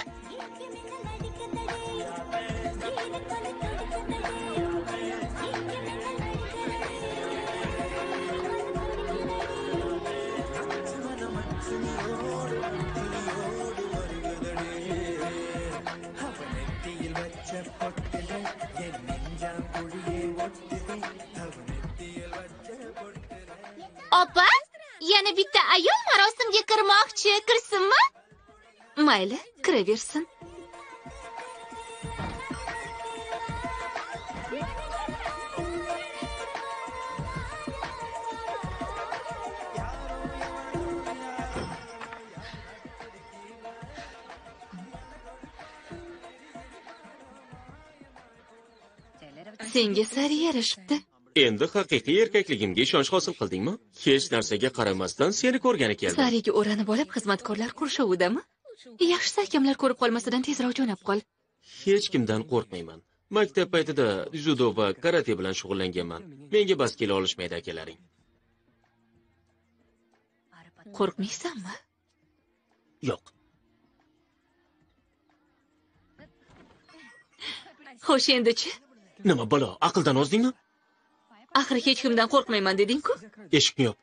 Opa, yana bitta ayol marosimga kirmoqchi. Kirsinmi?
Mayli, kiraversin. Senga sari yarashibdi.
Endi haqiqiy erkakligimga ishonch hosil qildingmi? Hech narsaga qaramasdan seni ko'rgani keldim.
Sariga o'ranib olib xizmatkorlar qurshovudami? Yaxshisi akamlar ko'rib qolmasidan tezroq jo'nab qol.
Hech kimdan qo'rqmayman. Maktab paytida dzyudo va karate bilan shug'ullanganman. Menga bas kela olishmaydi akalaring.
Qo'rqmaysanmi?
Yo'q.
Xo'sh, endi-chi?
Nima balo, aqldan ozdingmi?
Axir hech kimdan qo'rqmayman deding-ku.
Eshikni yop.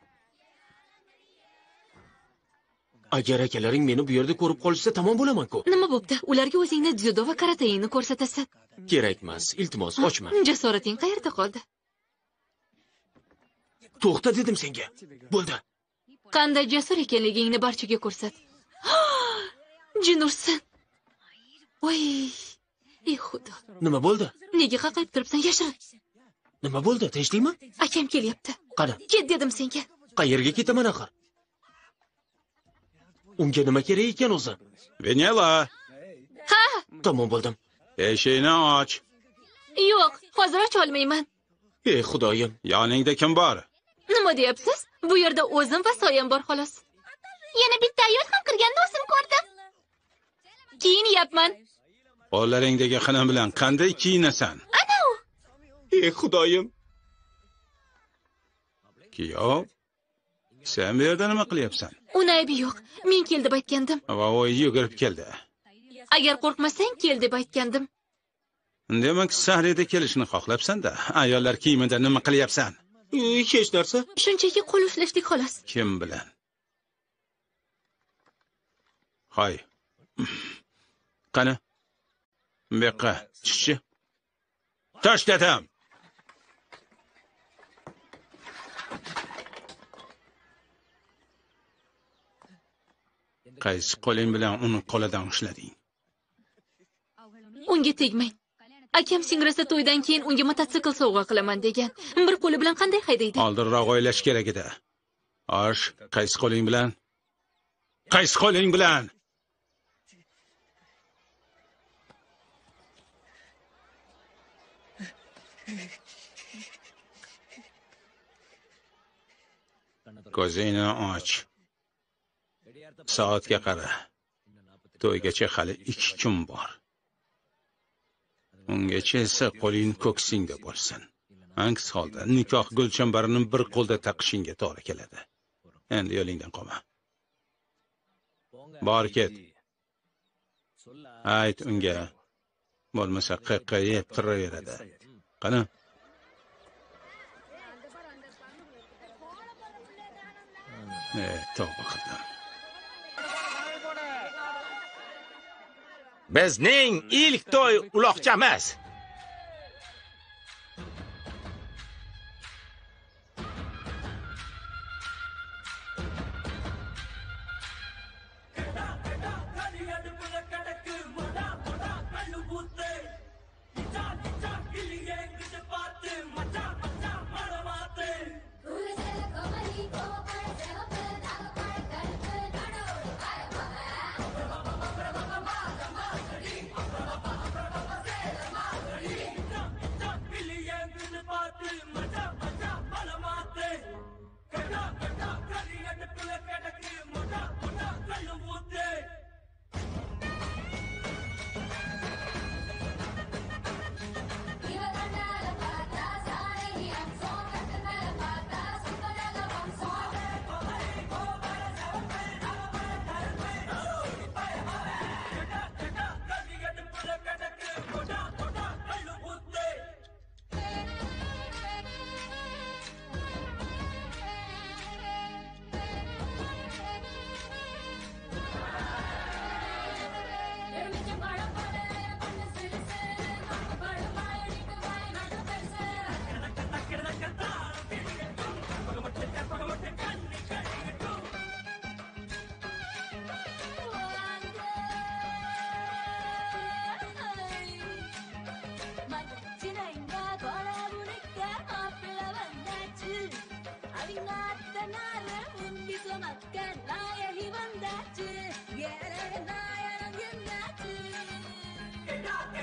Agar akalaring meni bu yerda ko'rib qolishsa tamom bo'laman-ku.
Nima bo'pti? Ularga o'zingni dzyudo va karateingni ko'rsatasan.
Kerakmas, iltimos, ochma.
Jasorating qayerda qoldi?
To'xta dedim senga. Bo'ldi.
Qanday jasur ekanligingni barchaga ko'rsat. Jin ursin. Voy, ey xudo.
Nima bo'ldi?
Nega qaqayib turibsan? Yashir.
Nima bo'ldi? Tinchlikmi?
Akam kelyapti.
Qani?
Ket dedim senga.
Qayerga ketaman axir? Unga nima kerak ekan o'zi?
Venela,
Ha,
Tamom bo'ldim.
eshikni och.
yo'q, hozir ocha olmayman.
Ey xudoyim.
Yoningda kim bor?
Nima deyapsiz? Bu yerda o'zim va soyam bor xolos.
Yana bitta ayol ham kirganda o'zim ko'rdim.
Kiyinyapman.
Qo'llaringdagi xina bilan qanday kiyinasan?
Ana u.
Ey xudoyim.
Kiyov, sen bu yerda nima qilyapsan?
Uni aybi yo'q. Men kel deb aytgandim.
Va u yugurib keldi.
Agar qo'rqmasang kel deb aytgandim.
Demak, sahrida kelishni xohlabsan-da. Ayollar kiyimida nima qilyapsan?
Hech narsa.
Shunchaki qo'l ushlashdik xolos.
Kim bilan? Hoy. Qani? Bu yoqqa chiqchi. Tashladim. Qaysi qo'ling bilan uni qo'lidan ushlading?
Unga tegmang. Akam singrasi to'ydan keyin unga mototsikl sovg'a qilaman degan. Bir qo'li bilan qanday haydaydi?
Oldinroq o'ylash kerak edi. Osh, qaysi qo'ling bilan? Qaysi qo'ling bilan? Ko'zingni och. Soatga qara. To'ygacha hali ikki kun bor. Ungacha esa qo'ling ko'ksingda bo'lsin. Aks holda nikoh gulchambarini bir qo'lda taqishingga to'g'ri keladi. Endi yo'lingdan qolma. Bor ket. Ayt unga. Bo'lmasa qiqqayib turaveradi. Qani? Eh, tavba qildim.
Bizning ilk to'y uloqchamiz.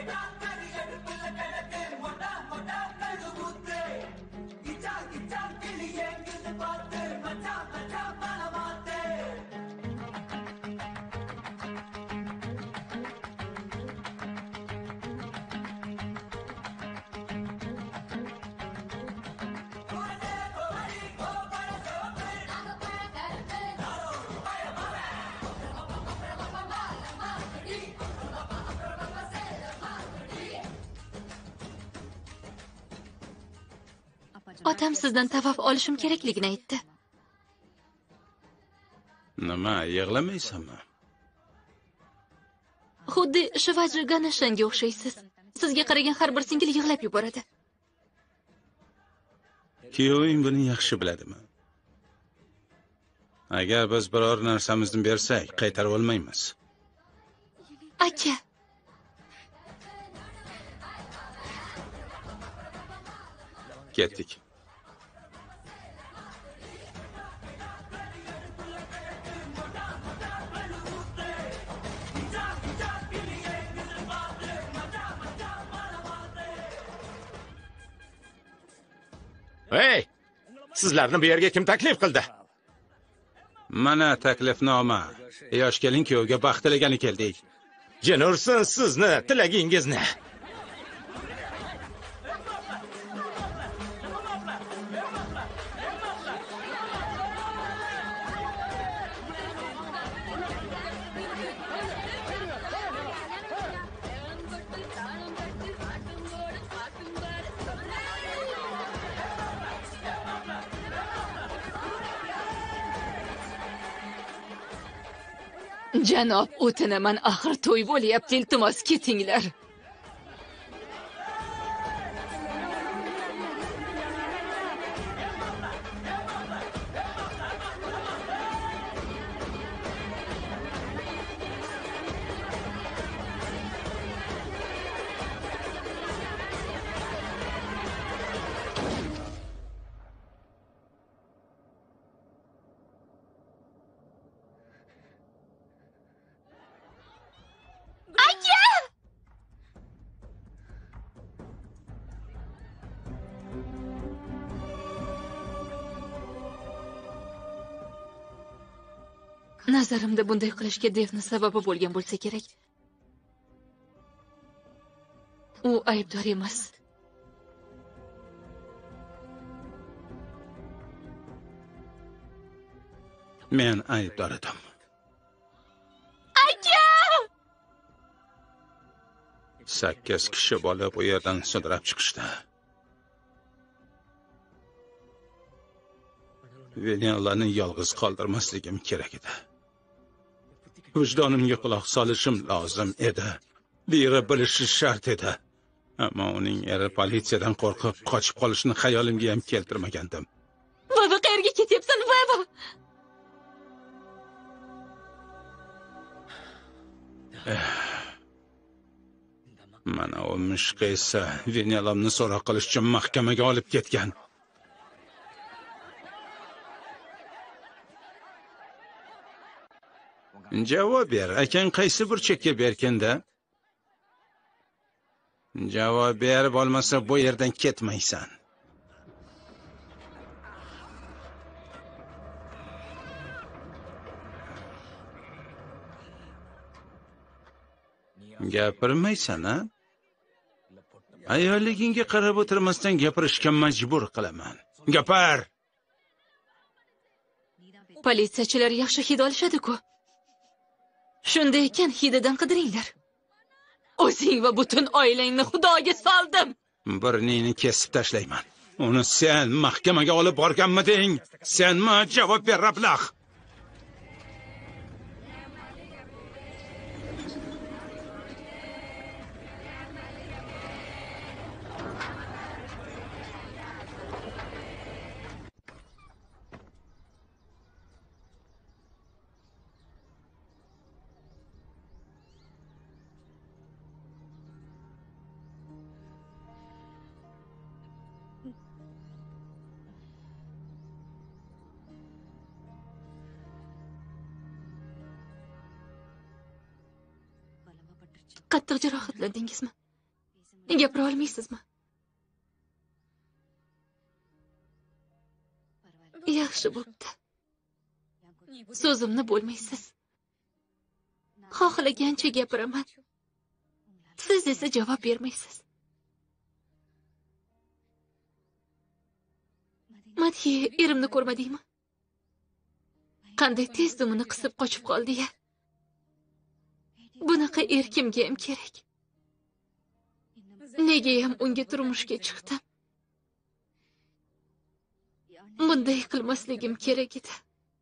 Otam sizdan tavob olishim kerakligini aytdi.
Nima, yig'lamaysanmi?
Xuddi Shivaji Ganeshanga o'xshaysiz. Sizga qaragan har bir singil yig'lab yuboradi.
Kuyoving buni yaxshi biladimi? Agar biz biror narsamizni bersak, qaytarib olmaymiz.
Aka,
Ketdik.
Hey! Sizlarni bu yerga kim taklif qildi?
Mana taklifnoma. Yosh kelin kuyovga baxt tilagani keldik.
Jin ursin sizni tilagingizni.
Janob, o'tinaman, axir to'y bo'lyapti, iltimos ketinglar. Nazarimda bunday qilishga Devni sababi bo'lgan bo'lsa kerak. U aybdor emas.
Men aybdor edim.
Aka!
sakkiz kishi bola bu yerdan sudrab chiqishdi. Vilyanlarni yolg'iz qoldirmasligim kerak edi. Vijdonimga quloq solishim lozim edi. Biri bilishi shart edi. Ammo uning eri politsiyadan qo'rqib qochib qolishini xayolimga ham keltirmagandim.
Baba, qayerga ketyapsan, baba?
Mana u mushqa esa Vinyalamni so'roq qilish uchun mahkamaga olib ketgan. Javob ber, akang qaysi burchakka berkanda? Javob ber, bo'lmasa bu yerdan ketmaysan. Gapirmaysan, ha? Ayolligingga qarab o'tirmasdan gapirishga majbur qilaman. Gapir!
Politsiyachilar yaxshi hid olishadi-ku. Shunday ekan, hididan qidiringlar. O'zing va butun oilangni Xudoga soldim.
Burningni kesib tashlayman. Uni sen mahkamaga olib borganmiding? Senmi? Javob ber, Rablah.
Qattiq jarohatlandingizmi? Gapira olmaysizmi? Yaxshi bo'pti. So'zimni bo'lmaysiz. Xohlagancha gapiraman. Siz esa javob bermaysiz. Madhiya, erimni ko'rmadingmi? Qanday tez dumini qisib qochib qoldi-ya. Bunaqa er kimga ham kerak? Nega ham unga turmushga chiqdim? Bunday qilmasligim kerak edi.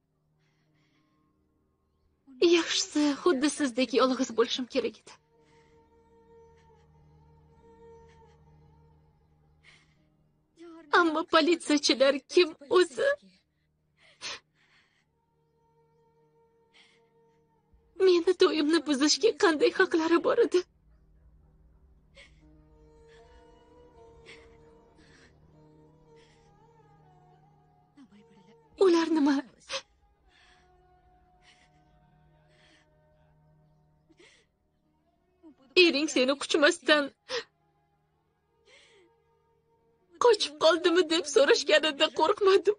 Yaxshisi, xuddi sizdek yolg'iz bo'lishim kerak edi. Ammo politsiyachilar kim o'zi? Meni to'yimni buzishga qanday haqlari bor edi? Ular nima? Ering seni quchmasdan qochib qoldimi deb so'rashganida qo'rqmadim.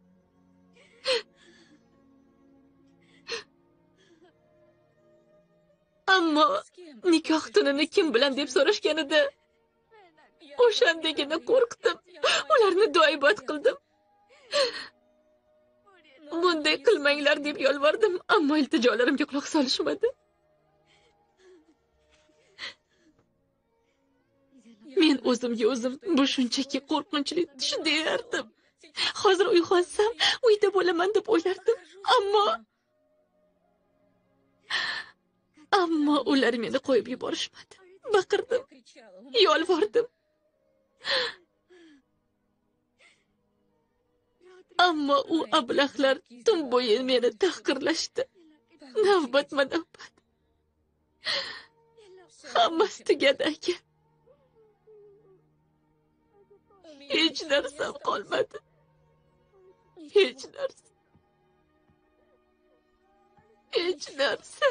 Ammo nikoh tunini kim bilan deb so'rashganida o'shandagina qo'rqdim. Ularni duoibad qildim. Bunday qilmanglar deb yolvordim, ammo iltijolarimga quloq solishmadi. Men o'zimga o'zim bu shunchaki qo'rqinchli tush deyardim. Hozir uyg'onsam, uyda bo'laman deb o'ylardim, ammo ammo ular meni qo'yib yuborishmadi. Baqirdim, yolvordim. Ammo u ablahlar tun bo'yi meni tahqirlashdi. Navbatma-navbat. Hammasi tugadi aka. Hech narsam qolmadi. Hech narsa. Hech narsa.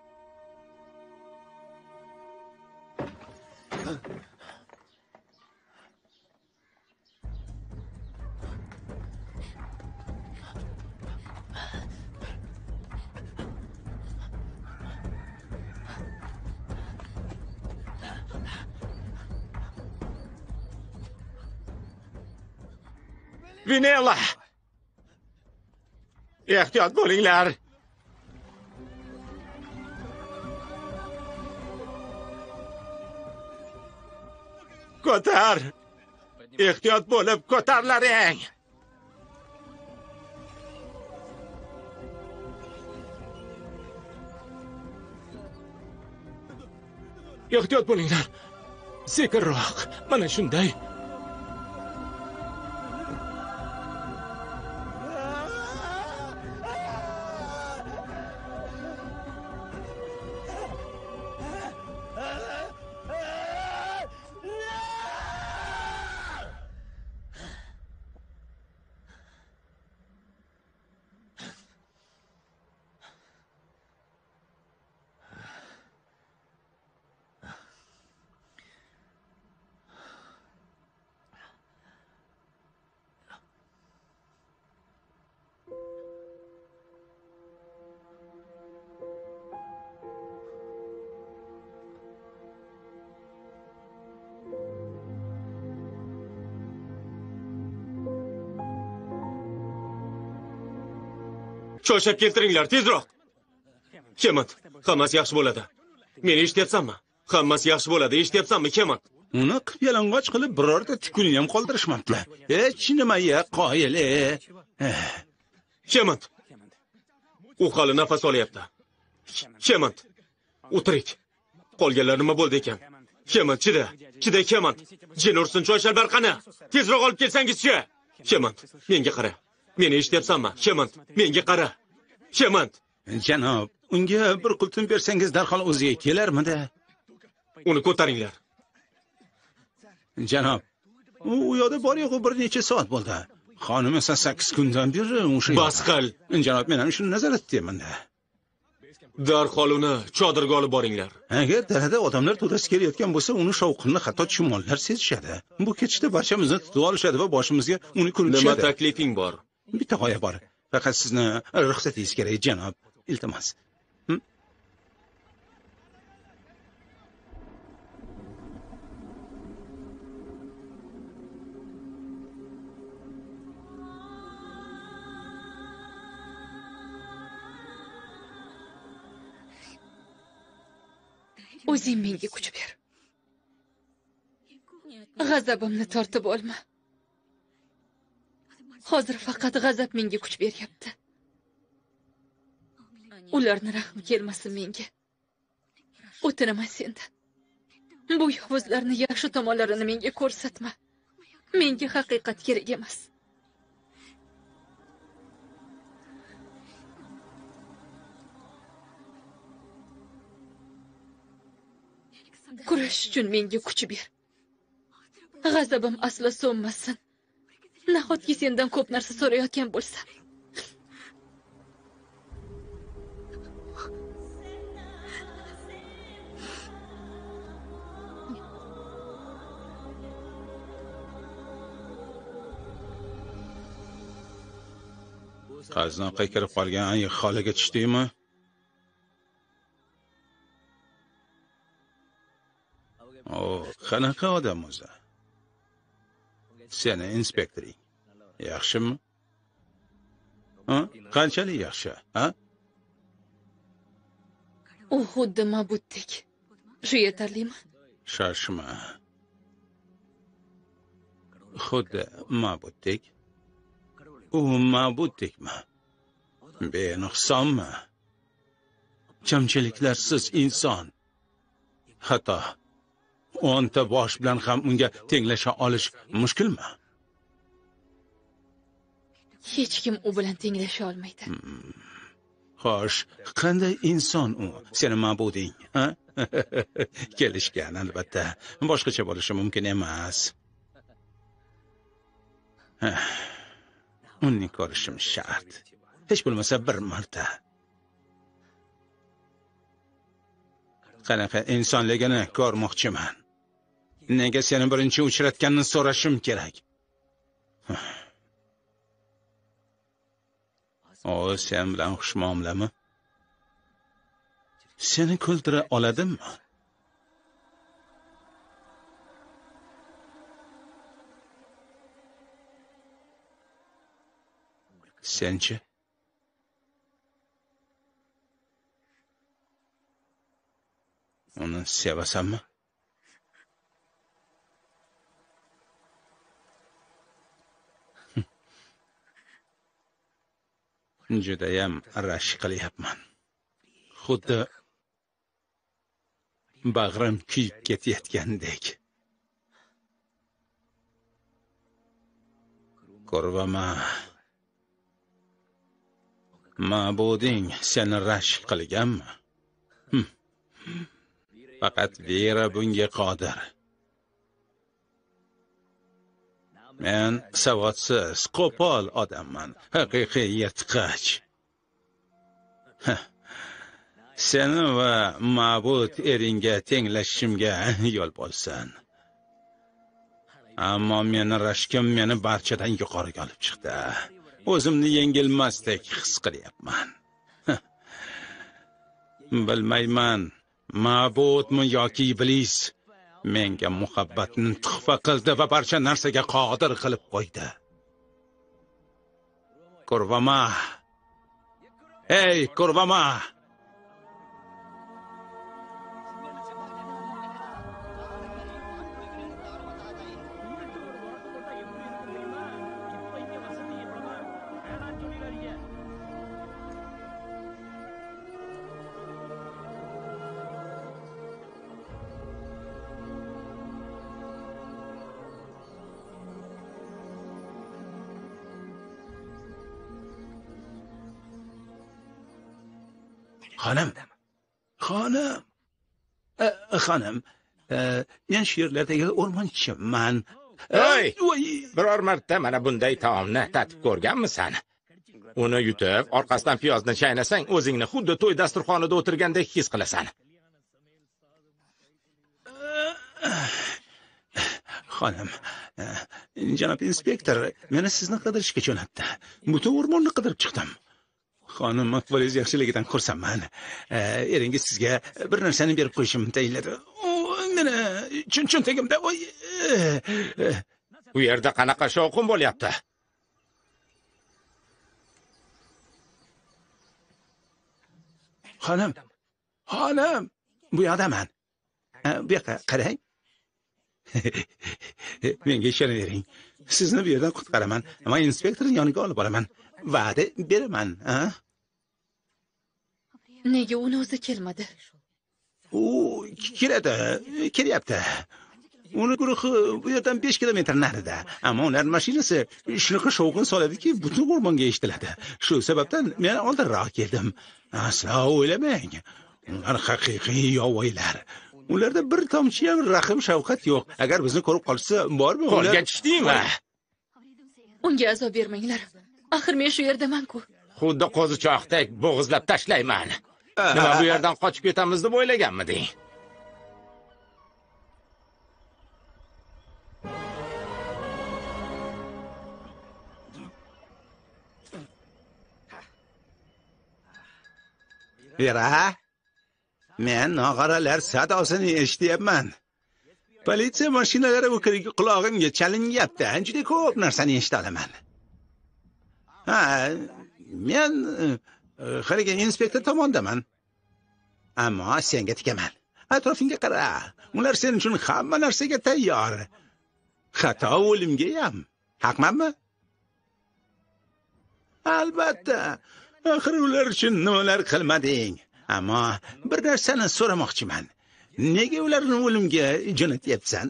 Vinella! Ehtiyot bo'linglar. Ko'tar! Ehtiyot bo'lib ko'tarlaring. Ehtiyot bo'linglar. Sekinroq. Mana shunday.
Cho'shab keltiringlar, tezroq. Kemant, hammasi yaxshi bo'ladi. Meni eshityapsanmi? Hammasi yaxshi bo'ladi, eshityapsanmi, Kemant?
Uni qip yalang'och qilib birorta tikuni ham qoldirishmabdilar. Hech nimaga qoyil.
Kemant. U hali nafas olyapti. Kemant. O'tiring. Qolganlar nima bo'ldi ekan? Kemant, chida. Chida, Kemant. Jin ursin, choyshalbar qani? Tezroq olib kelsangiz-chi. Kemant, menga qara. Meni eshityapsanmi? Kemant, menga qara. Kemant.
Janob, unga bir qultum bersangiz darhol o'ziga kelarmidi?
Uni ko'taringlar.
Janob, u u yoqda bor-yo'q bir necha soat bo'ldi. Xonim esa sakkiz kundan beri o'sha.
Bas qil.
Janob, men ham shuni nazorat etaman-da.
Darhol uni chodirga olib boringlar.
Agar dalada odamlar to'dasi kelayotgan bo'lsa, uni shovqinni hatto chumollar sezishadi. Bu ketishda barchamizni tutib olishadi va boshimizga uni kuritishadi.
Nima taklifing bor?
Bitta g'oya bor. Faqat sizni ruxsatingiz kerak, janob. Iltimos.
O'zing menga kuch ber. G'azabimni tortib olma. Hozir faqat g'azab menga kuch beryapti. Ularni rahmi kelmasin menga. O'tinaman sendan. Bu yovuzlarni yaxshi tomonlarini menga ko'rsatma. Menga haqiqat kerak emas. Kurash uchun menga kuch ber. G'azabim aslo so'nmasin. Nahotki sendan ko'p narsa so'rayotgan bo'lsam.
Qaznoqqa kirib qolgan ayiq holiga tushdingmi? O, qanaqa odam o'zi? Seni inspektoring. Yaxshimi? Ha? Qanchalik yaxshi, ha?
U xuddi ma'buddek. Shu yetarlimi?
Shoshma. Xuddi ma'buddek. U ma'buddekmi? Benuqsonmi? Kamchiliklarsiz inson. Hatto o'nta bosh bilan ham unga tenglasha olish mushkulmi?
Hech kim u bilan tenglasha olmaydi.
Xo'sh, qanday inson u? Seni ma'buding, ha? Kelishgan albatta. Boshqacha bo'lishi mumkin emas. Uni ko'rishim shart. Hech bo'lmasa bir marta. Qanaqa insonligini ko'rmoqchiman. Nega seni birinchi uchratganini so'rashim kerak. O, sen bilan xushmuomalami? Seni kultira oladimmi? Senchi? Uni sevasanmi? Judayam rashk qilyapman. Xuddi bag'rim kuyib ketayotgandek. Ko'rvama. Ma'buding seni rashk qilganmi? Faqat Vera bunga qodir. Men savodsiz, qo'pol odamman, haqiqiy yirtqich. Seni va ma'bud eringga tenglashishimga yo'l bo'lsin. Ammo meni rashkim meni barchadan yuqoriga olib chiqdi. O'zimni yengilmasdek his qilyapman. Bilmayman, ma'budmi yoki iblis menga muhabbatni tuhfa qildi va barcha narsaga qodir qilib qo'ydi. Kurvama. Ey, Kurvama. Xonim. Xonim. Xonim. Men shu yerlardagi o'rmonchiman.
Ey! Biror marta mana bunday taomni tatib ko'rganmisan? Uni yutib, orqasidan piyozni chaynasang, o'zingni xuddi to'y dasturxonida o'tirgandek his qilasan.
Xonim, janob inspektor, meni sizni qidirishga jo'natdi. Butun o'rmonni qidirib chiqdim. Xonim, maqbolingiz yaxshiligidan xursandman. Eringiz sizga bir narsani berib qo'yishimni tayinladi. Meni cho'ntagimda voy.
Bu yerda qanaqa shovqin bo'lyapti?
Xonim, xonim, bu yoqdaman. Bu yoqqa qarang. Menga ishonavering. Sizni bu yerdan qutqaraman. Men inspektorning yoniga olib boraman. Va'da beraman, ha?
Nega uni o'zi kelmadi?
U keladi, kelyapti. Uni guruhi bu yerdan besh kilometr narida. Ammo ular mashinasi shunaqa shovqin soladiki, butun o'rmonga eshitiladi. Shu sababdan men oldinroq keldim. Aslo o'ylamang. Ular haqiqiy yovvoyilar. Ularda bir tomchi ham rahim shafqat yo'q. Agar bizni ko'rib qolsa, bormi ular?
Qo'lga tushdingmi?
Unga azob bermanglar. Axir men shu yerdaman-ku.
Xuddi qo'zichoqdek bo'g'izlab tashlayman. Nima bu yerdan qochib ketamiz deb o'ylaganmiding?
Vera, men nog'oralar sadosini eshityapman. Politsiya mashinalari o'kirigi qulog'imga chalinyapti. Juda ko'p narsani eshita olaman. Ha, men haligi inspektor tomondaman. Ammo senga tikaman. Atrofingga qara. Ular sen uchun hamma narsaga tayyor. Hatto o'limga ham. Haqmanmi? Albatta. Axir ular uchun nimalar qilmading? Ammo bir narsani so'ramoqchiman. Nega ularni o'limga jo'natyapsan?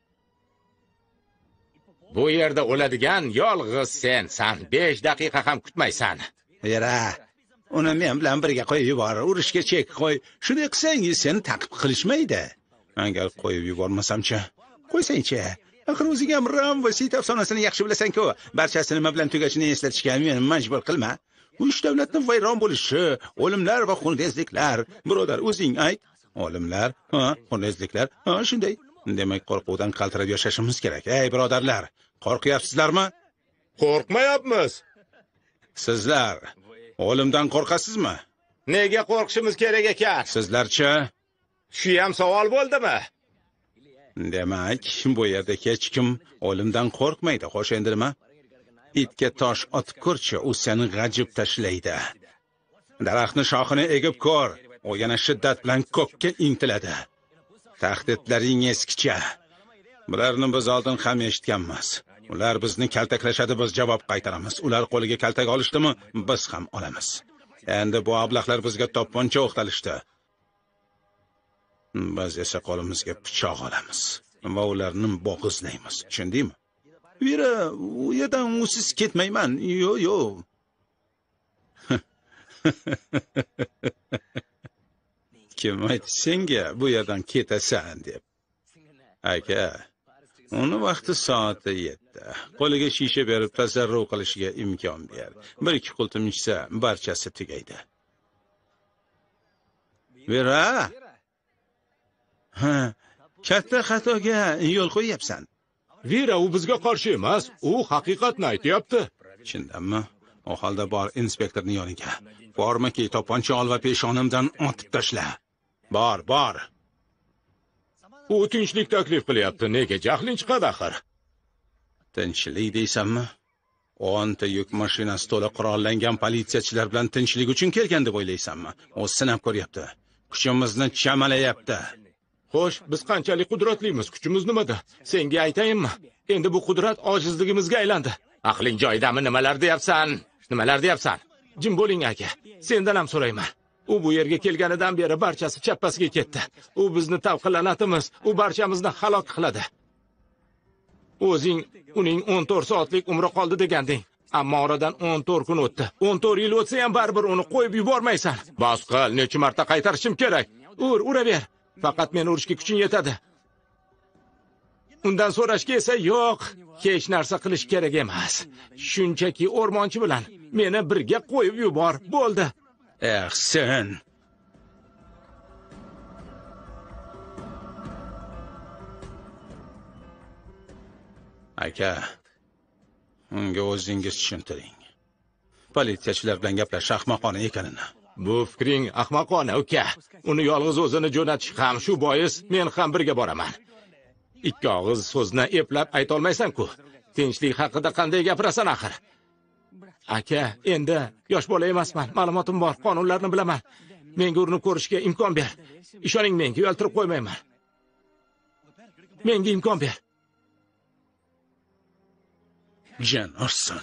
Bu yerda o'ladigan yolg'iz sensan. besh daqiqa ham kutmaysan.
Vera, uni men bilan birga qo'yib yubor, urushga chek qo'y. Shunday qilsangiz seni ta'qib qilishmaydi. Agar qo'yib yubormasam-chi? Qo'ysang-chi? Axir o'zing ham Ram va Sita afsonasini yaxshi bilasan-ku. Barchasi nima bilan tugashini eslatishga meni majbur qilma. Uch davlatning vayron bo'lishi, o'limlar va xunrezliklar. Birodar, o'zing ayt. Olimlar, ha, xunrezliklar, ha, shunday. Demak, qo'rquvdan qaltirab yashashimiz kerak. Ey birodarlar, qo'rqyapsizlarmi?
Qo'rqmayapmiz.
Sizlar o'limdan qo'rqasizmi?
Nega qo'rqishimiz kerak ekan?
Sizlarcha?
Shu ham savol bo'ldimi?
Demak, bu yerda hech kim o'limdan qo'rqmaydi. Xo'sh, endi nima? Itga tosh otib ko'rchi, u seni g'ajib tashlaydi. Daraxtni shoxini egib ko'r, u yana shiddat bilan ko'kka intiladi. Tahdidlaring eskicha. Bularni biz oldin ham eshitganmiz. Ular bizni kaltaklashadi, biz javob qaytaramiz. Ular qo'liga kaltak olishdimi, biz ham olamiz. Endi bu ablahlar bizga to'pponcha o'qtalishdi. Biz esa qo'limizga pichoq olamiz va ularni bo'g'izlaymiz. Tushundingmi? Vera, u yerdan usiz ketmayman. Yo, yo. Kim aytdi senga bu yerdan ketasan deb? Aka, uni vaqti soati yetti. Qo'liga shisha berib tasarruf qilishiga imkon ber. Bir ikki qultum ichsa, barchasi tugaydi. Vera. Ha, katta xatoga yo'l qo'yyapsan.
Vera, u bizga qarshi emas, u haqiqatni aytayapti.
Chindanmi? O holda bor inspektorning yoniga. Bormaki, to'pponcha ol va peshonimdan otib tashla. Bor, bor.
U tinchlik taklif qilyapti. Nega jahling chiqadi axir?
Tinchlik deysanmi? o'nta yuk mashinasi to'la qurollangan politsiyachilar bilan tinchlik uchun kelgan deb o'ylaysanmi? O sinab ko'ryapti. Kuchimizni chamalayapti.
Xo'sh, biz qanchalik qudratlimiz, kuchimiz nimada? Senga aytayinmi? Endi bu qudrat ojizligimizga aylandi. Aqling joyidami? Nimalar deyapsan? Nimalar deyapsan? Jim bo'ling aka. Sendan ham so'rayman. U bu yerga kelganidan beri barchasi chappasiga ketdi. U bizni tavqillanatimiz, u barchamizni halok qiladi. O'zing uning o'n to'rt soatlik umri qoldi deganding. Ammo oradan o'n to'rt kun o'tdi. o'n to'rt yil o'tsa ham baribir uni qo'yib yubormaysan. Bas qil, necha marta qaytarishim kerak? Ur, uraver. Faqat men urishga kuching yetadi. Undan so'rashga esa yo'q, hech narsa qilish kerak emas. Shunchaki o'rmonchi bilan Meni birga qo'yib yubor, bo'ldi.
Eh, sen. Aka, unga o'zingiz tushuntiring. Politsiyachilar bilan gaplash ahmoqona ekanini.
Bu fikring ahmoqona, uka. Uni yolg'iz o'zini jo'natish ham shu bois men ham birga boraman. Ikki og'iz so'zni eplab ayta olmaysan-ku. Tinchlik haqida qanday gapirasan axir? Aka, endi yosh bola emasman, ma'lumotim bor, qonunlarni bilaman. Menga urinib ko'rishga imkon ber. Ishoning, menga uyaltirib qo'ymayman. Menga imkon ber.
Jan Orson.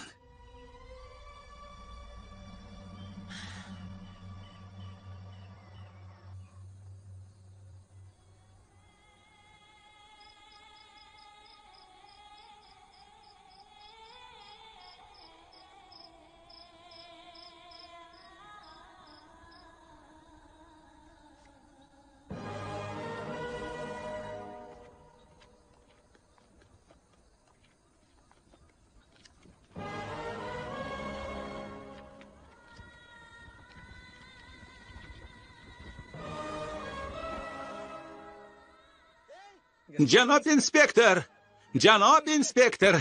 Janob inspektor! Janob inspektor!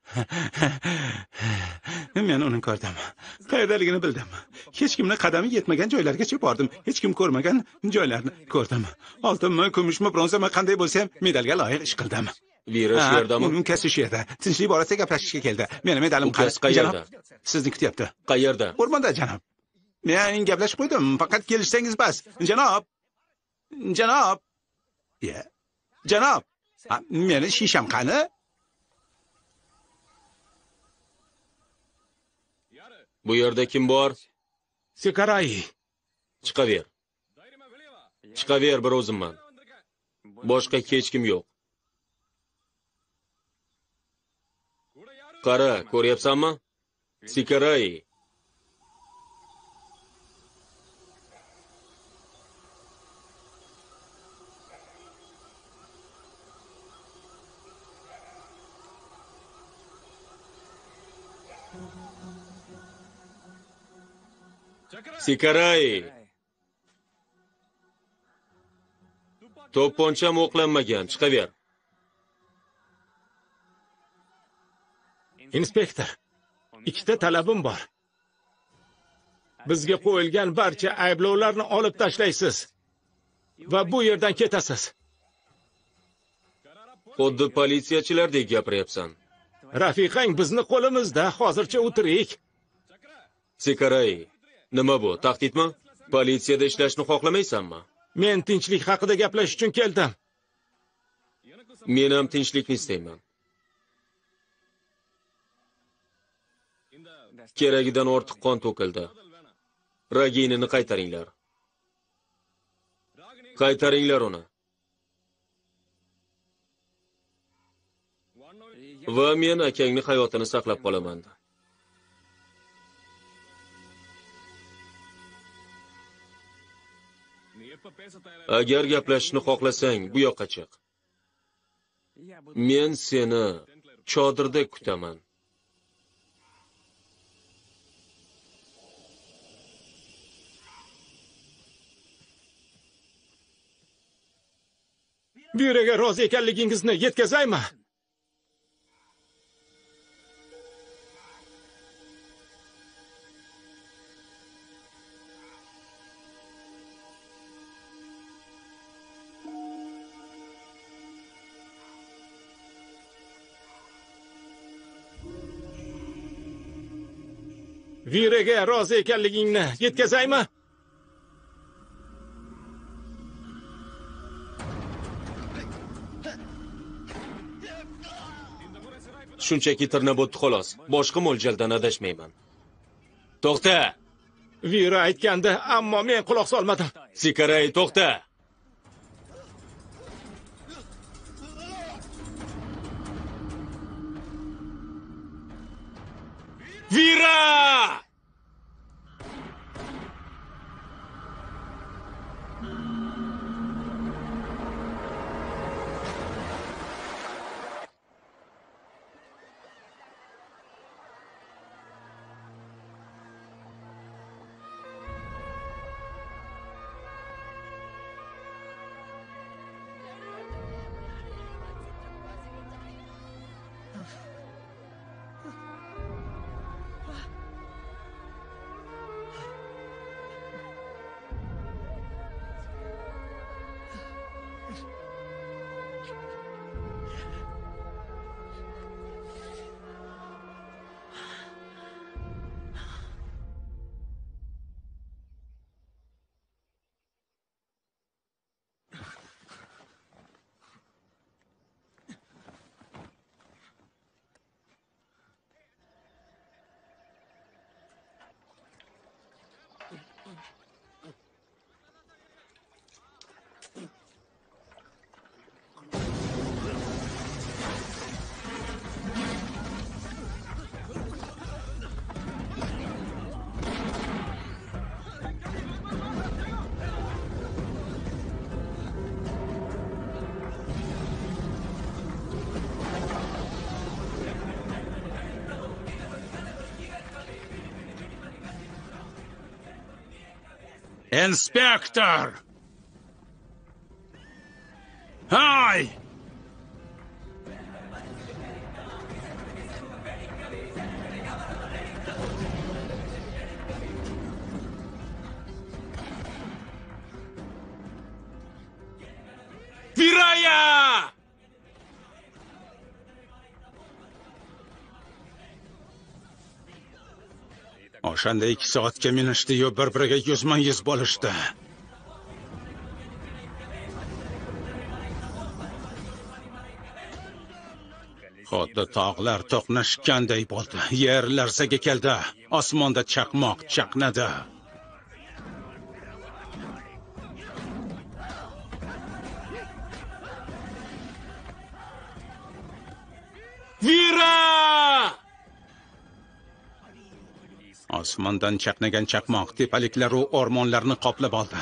Men uni ko'rdim. Qayerdaligini bildim. Hech kimni qadami yetmagan joylargacha bordim. Hech kim ko'rmagan joylarni ko'rdim. Oltinmi, kumushmi, bronzami qanday bo'lsa ham medalga loyiq ish qildim.
Vira shu yerdami?
Uning kasbi shu yerda. Tinchlik borasida gaplashishga keldi. Meni medalim
qaysi qayerda?
Sizni kutyapti.
Qayerda?
O'rmonda, janob. Men gaplashib qo'ydim. Faqat kelishsangiz bas. Janob. Janob. Ya. Janob. Meni shisham qani?
Bu yerda kim bor?
Sikaray.
Chiqaver. Chiqaver, bir o'zimman. Boshqa hech kim yo'q. Qara, ko'ryapsanmi? Sikaray. Sikaray. To'pponcham o'qlanmagan, chiqaver.
Inspektor, ikkita talabim bor. Bizga qo'yilgan barcha ayblovlarni olib tashlaysiz va bu yerdan ketasiz.
Xuddi politsiyachilardek gapiryapsan.
Rafiqang bizni qo'limizda, hozircha o'tirik.
Sikaray, nima bu? Tahdidmi? Politsiyada ishlashni xohlamaysanmi?
Men tinchlik haqida gaplash uchun keldim.
Men ham tinchlikni istayman. Keragidan ortiq qon to'kildi. Raginini qaytaringlar. Qaytaringlar uni. Va men akangni hayotini saqlab qolaman. Agar gaplashishni xohlasang, bu yoqqa chiq. Men seni chodirda kutaman.
Bu yerga rozi ekanligingizni yetkazaymi? Viraga rozi ekanligingni yetkazaymi?
Shunchaki tirnab o'tdi xolos. Boshqa mo'ljaldan adashmayman. To'xta!
Vira aytganda, ammo men quloq solmadim.
Sikaray, to'xta! Vira!
Inspektor! Hay!
Viraya!
O'shanda ikki soatga minishdi-yu bir-biriga yuzma-yuz bo'lishdi. Xuddi tog'lar to'qnashganday bo'ldi. Yer larzaga keldi. Osmonda chaqmoq chaqnadi.
Vira!
Osmondan chaqnagan chaqmoq tepaliklar va o'rmonlarni qoplab oldi.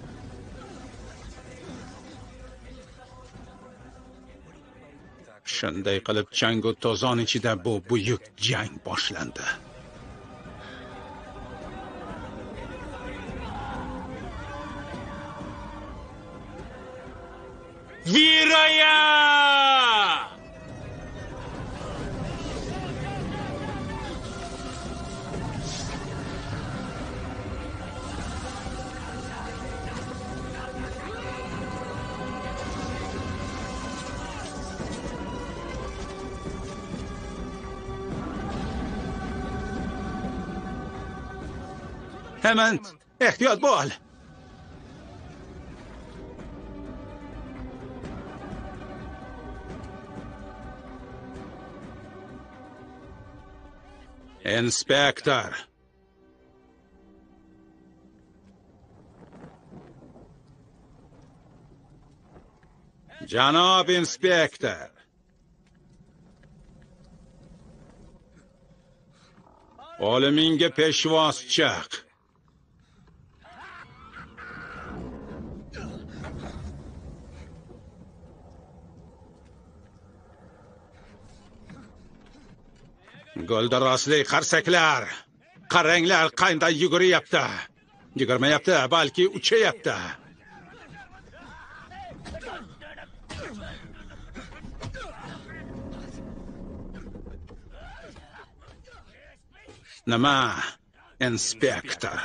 Shunday qilib changu to'zon ichida bu buyuk jang boshlandi.
Viraya!
Hemen ehtiyot bo'l. Inspektor. Janob inspektor. O'limingga peshvoz chiq. Goldarosli qarsaklar. Qaranglar qanday yuguryapti. Yugurmayapti, balki uchayapti. Nima, inspektor?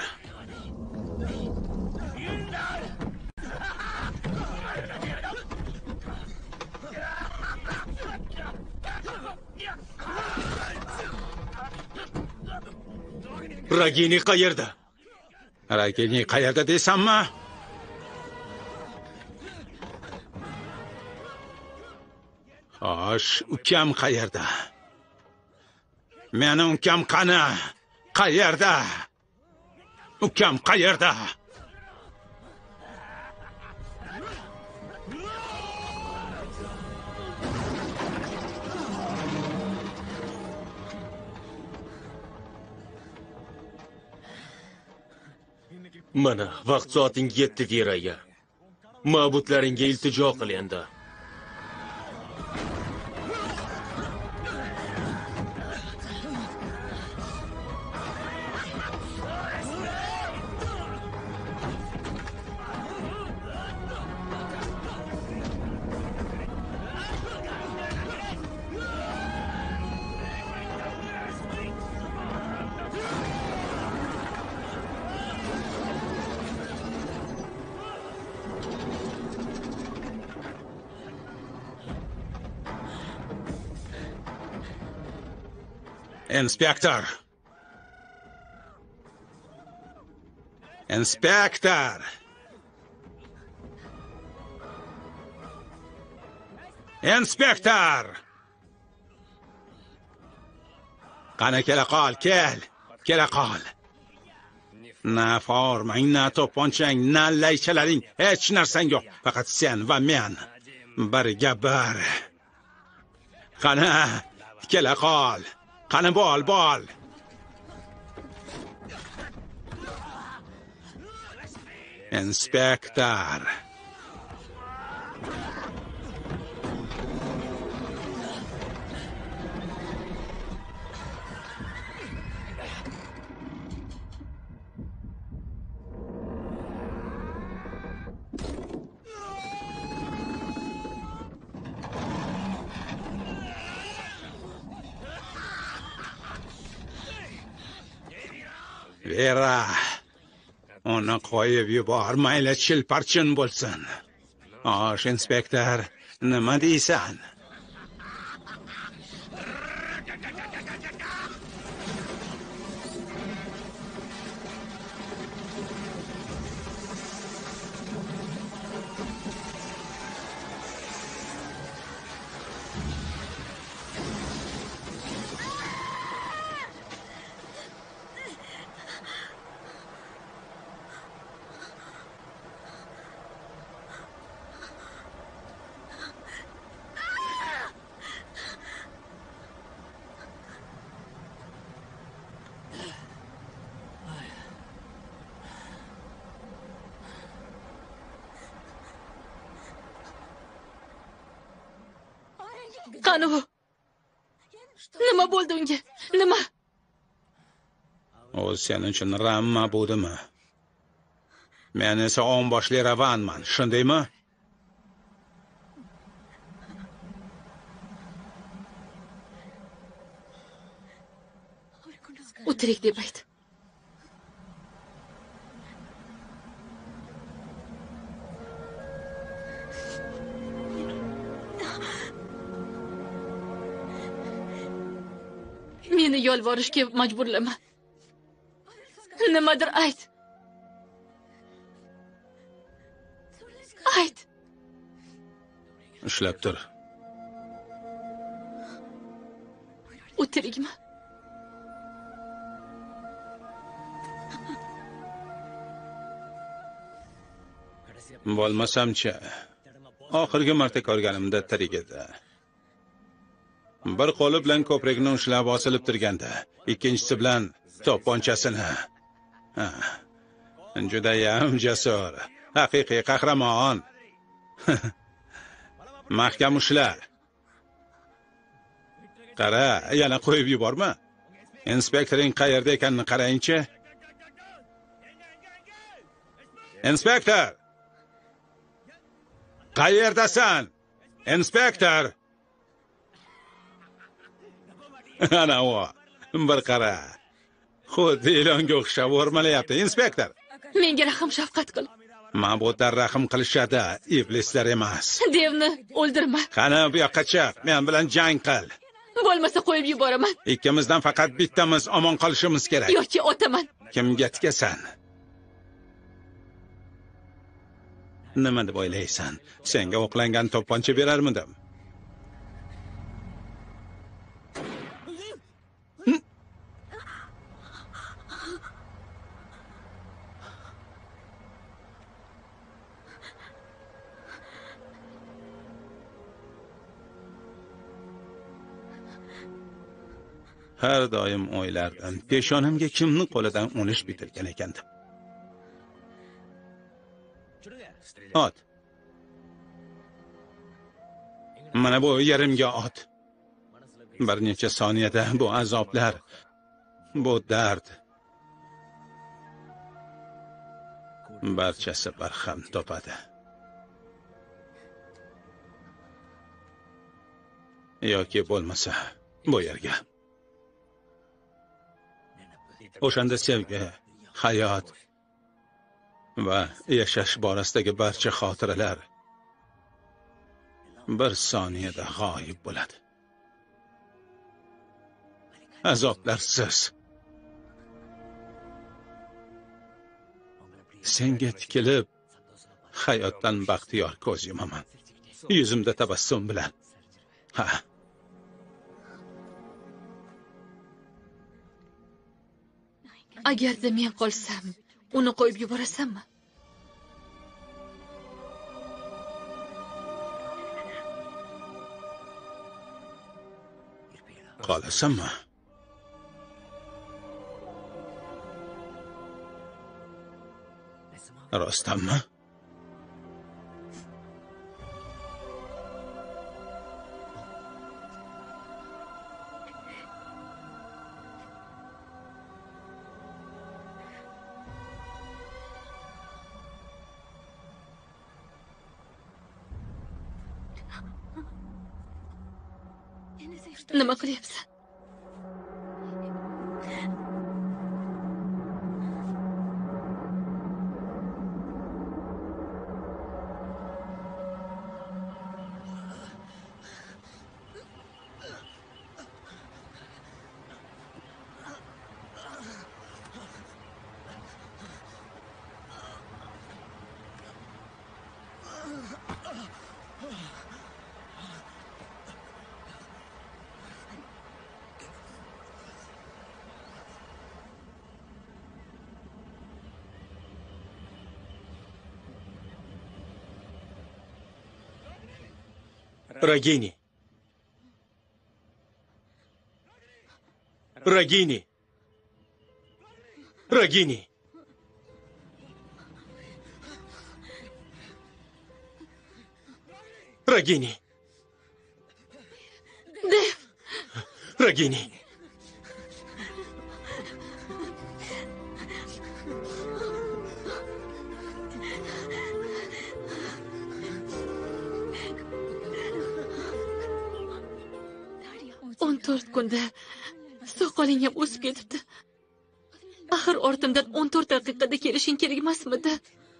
Ragini qayerda?
Ragini qayerda deysanmi? Xo'sh, ukam qayerda? Meni ukam qani? Qayerda? Ukam qayerda?
Mana vaqt soating yetdi, Viraya. Ma'budlaringga iltijo qil endi.
Inspektor. Inspektor. Inspektor. Qani kela qol, kel. Kela qol. Na formang, na to'pponchang, na laychalaring, hech narsang yo'q. Faqat sen va men. Birga bir. Qani, kela qol. Qani bol, bol. Inspektor. Vera, uni qo'yib yubor, mayli chilparchin bo'lsin. Osh inspektor, nima deysan?
Qani u? Nima bo'ldi unga? Nima?
O sening uchun ramma bo'ldimi? Men esa onboshli ravanman, shundaymi?
U tirik deb ayt. Meni yolvorishga majburlama. Nimadir ayt. Ayt.
Ushlab tur.
U tirikmi?
Bo'lmasam-chi, oxirgi marta ko'rganimda tirik edi. Bir qo'li bilan ko'prikni ushlab osilib turganda, ikkinchisi bilan to'pponchasini. Juda ham jasur, haqiqiy qahramon. Mahkam ushla. Qara, yana qo'yib yuborma. Inspektoring qayerda ekanini qarayinchi. Inspektor! Qayerdasan? Inspektor! Ana u, bir qara. Xuddi ilonga o'xshab o'rmalayapti, inspektor.
Menga rahim shafqat qil.
Ma'budlar rahm qilishadi, iblislar emas.
Devni o'ldirma.
Qani bu yoqqa chiq, men bilan jang qil.
Bo'lmasa qo'yib yuboraman.
Ikkimizdan faqat bittamiz omon qolishimiz kerak.
Yoki otaman.
Kimga tikasan? Nima deb o'ylaysan? Senga o'qlangan to'pponcha berarmidim? Har doim o'ylardim, peshonamga kimni qo'lidan unish bitilgan ekan deb. Ot. Mana bu yerimga ot. Bir necha soniyada bu azoblar, bu dard barchasi barham topadi. Yoki bo'lmasa, bu yerga. O'shanda sevgi, hayot va yashash borasidagi barcha xotiralar bir soniyada g'oyib bo'ladi. Azoblarsiz. Senga tikilib, hayotdan baxtiyor ko'z yumaman. Yuzimda tabassum bilan. Ha.
Agarda men qolsam, uni qo'yib yuborasanmi?
Qolasanmi? Rostdanmi?
Nima qilyapsan?
Ragini. Ragini. Ragini. Ragini.
Dev.
Ragini.
o'n to'rt kunda soqoling ham o'sib ketibdi. Axir ortimdan o'n to'rt daqiqada kelishing kerak emasmidi?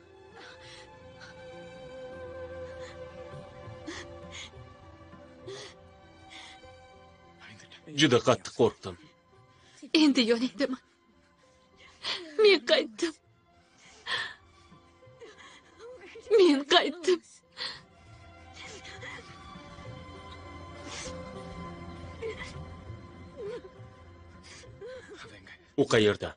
Juda qattiq qo'rqdim.
Endi yoningdaman. Men qaytdim. Men qaytdim.
U qayerda?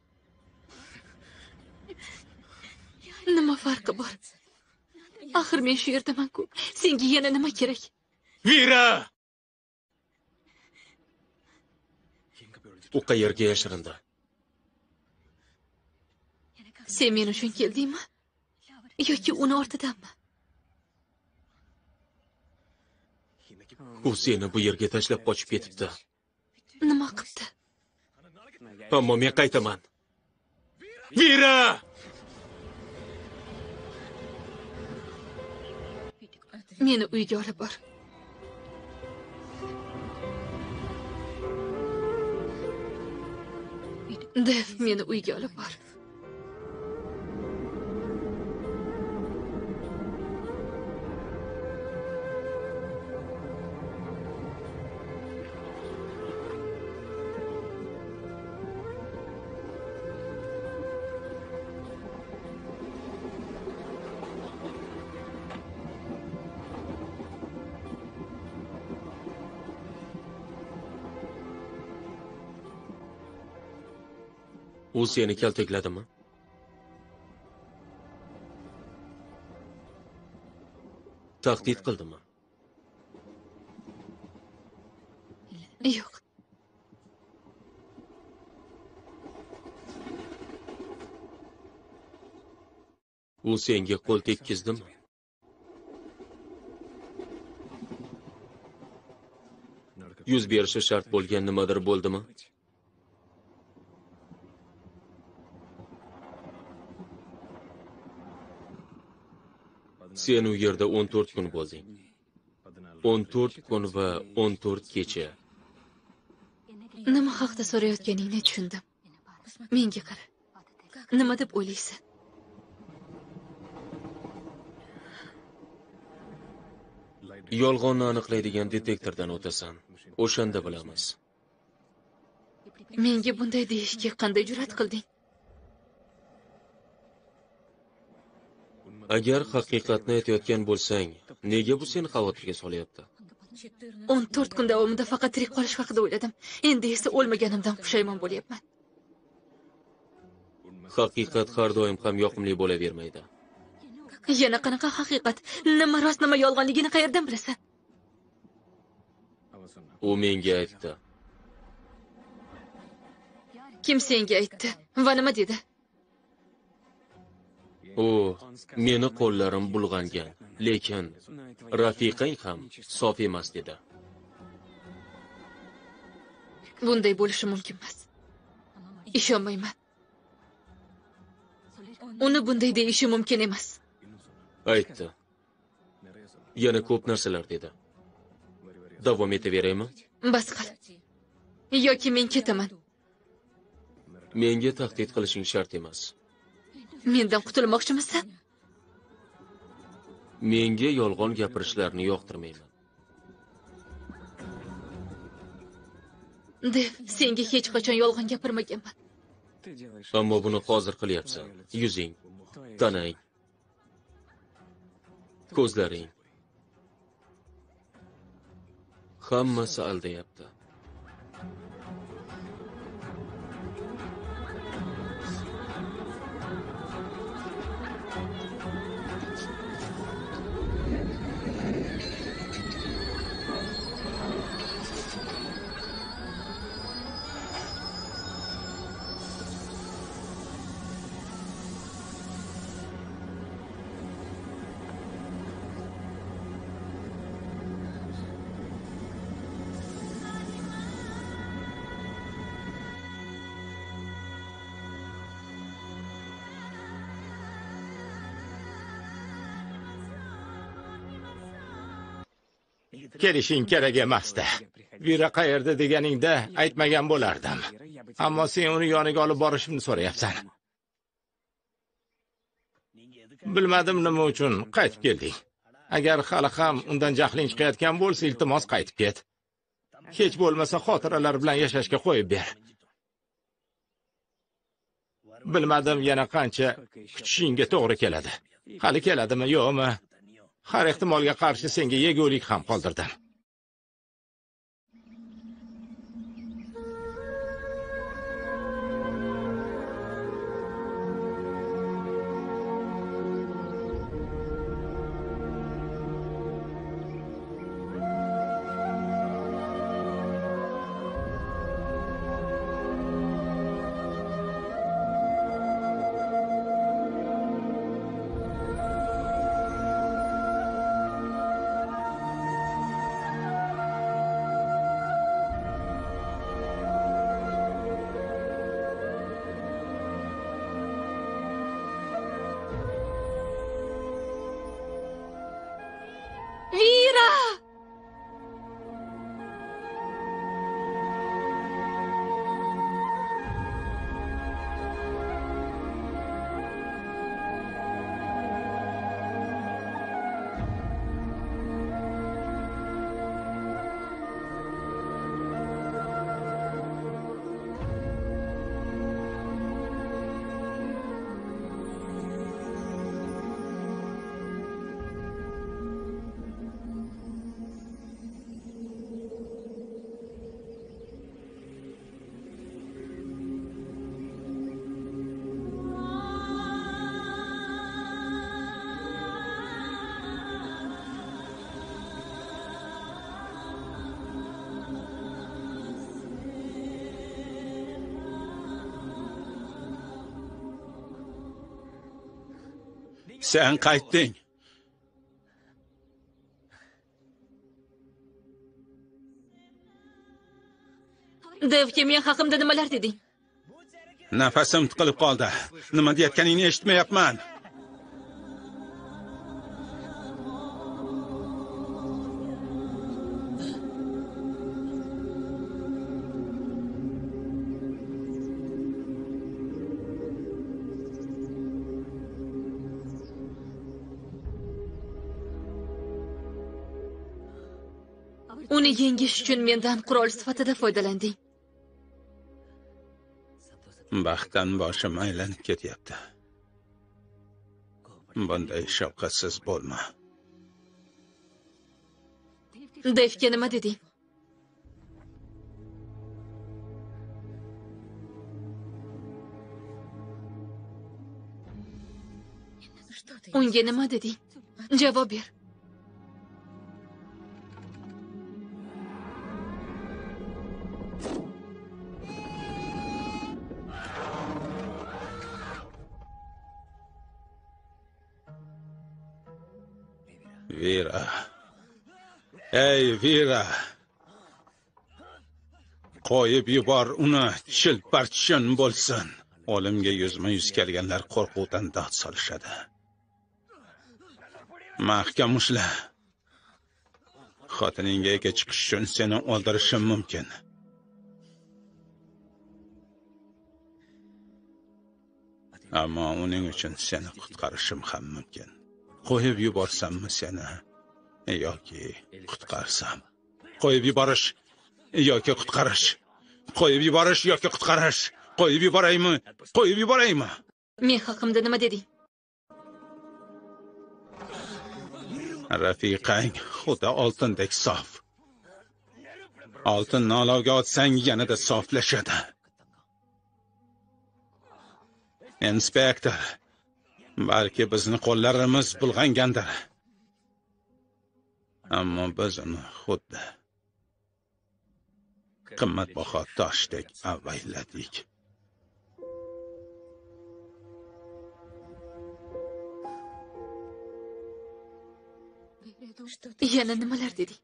Nima farqi bor? Axir men shu yerdaman-ku. Senga yana nima kerak?
Vira! U qayerga yashirindi?
Sen men uchun keldingmi? Yoki uni ortidanmi?
U seni bu yerga tashlab qochib ketibdi.
Nima qildi?
Ammo men qaytaman. Vira!
Meni uyga olib bor. Dev, meni uyga olib bor.
U seni kaltakladimi? Tahdid qildimi?
Yo'q.
U senga qo'l tekkizdimi? Yuz berishi shart bo'lgan nimadir bo'ldimi? Sen u yerda o'n to'rt kun bo'lding. o'n to'rt kun va o'n to'rt kecha.
Nima haqda so'rayotganingni tushundim. Menga qara. Nima deb o'ylaysan?
Yolg'onni aniqlaydigan detektordan o'tasan. O'shanda bilamiz.
Menga bunday deyishga qanday jur'at qilding?
Agar haqiqatni aytayotgan bo'lsang, nega bu seni xavotirga solyapti?
o'n to'rt kun davomida faqat tirik qolish haqida o'yladim. Endi esa o'lmaganimdan pushaymon bo'lyapman.
Haqiqat har doim ham yoqimli bo'lavermaydi.
Yana qanaqa haqiqat? Nima rost, nima yolg'onligini qayerdan bilasan?
U menga aytdi.
Kim senga aytdi? Va nima dedi?
U meni qo'llarim bulg'angan, lekin rafiqang ham sof emas dedi.
Bunday bo'lishi mumkin emas. Ishonmayman. Uni bunday deyishi mumkin emas.
Aytdi. Yana ko'p narsalar dedi. Davom etaveraymi?
Bas qil. Yoki men ketaman.
Menga tahdid qilishing shart emas.
Mendan qutulmoqchimisan?
Menga yolg'on gapirishlarni yoqtirmayman.
Dev, senga hech qachon yolg'on gapirmaganman.
Ammo buni hozir qilyapsan. Yuzing, tanang, ko'zlaring. Hammasi aldayapti.
kelishing kerak emasdi. Vira qayerda deganingda aytmagan bo'lardim. Ammo sen uni yoniga olib borishimni so'rayapsan. Bilmadim nima uchun qaytib kelding. Agar hali ham undan jahling chiqayotgan bo'lsa, iltimos qaytib ket. Hech bo'lmasa xotiralar bilan yashashga qo'yib ber. Bilmadim yana qancha kutishingga to'g'ri keladi. Hali keladimi, yo'qmi? Har ehtimolga qarshi senga yegulik ham qoldirdim.
Sen qaytding.
Devga men haqimda nimalar deding?
Nafasim tiqilib qoldi. Nima deyotganingni eshitmayapman.
Uni yengish uchun mendan qurol sifatida foydalanding.
Baxtdan boshim aylanib ketyapti. Bunday shafqatsiz bo'lma.
Devga nima deding? Unga nima deding? Javob ber.
Vira. Ey Vira. Qo'yib yubor uni, chilparchin bo'lsin. O'limga yuzma-yuz kelganlar qo'rquvdan dod solishadi. Mahkam ushla. Xotiningga ega chiqish uchun seni o'ldirishim mumkin. Ammo uning uchun seni qutqarishim ham mumkin. Qo'yib yuborsammi seni yoki qutqarsam? Qo'yib yuborish yoki qutqarish? Qo'yib yuborish yoki qutqarish? Qo'yib yuboraymi? Qo'yib yuboraymi?
Men haqimda nima deding?
Rafiqang xuddi oltindek sof. Oltinni olovga otsang yanada soflashadi. Inspektor, balki bizni qo'llarimiz bulg'angandir. Ammo biz uni xuddi qimmatbaho toshdek avayladik.
Yana nimalar deding?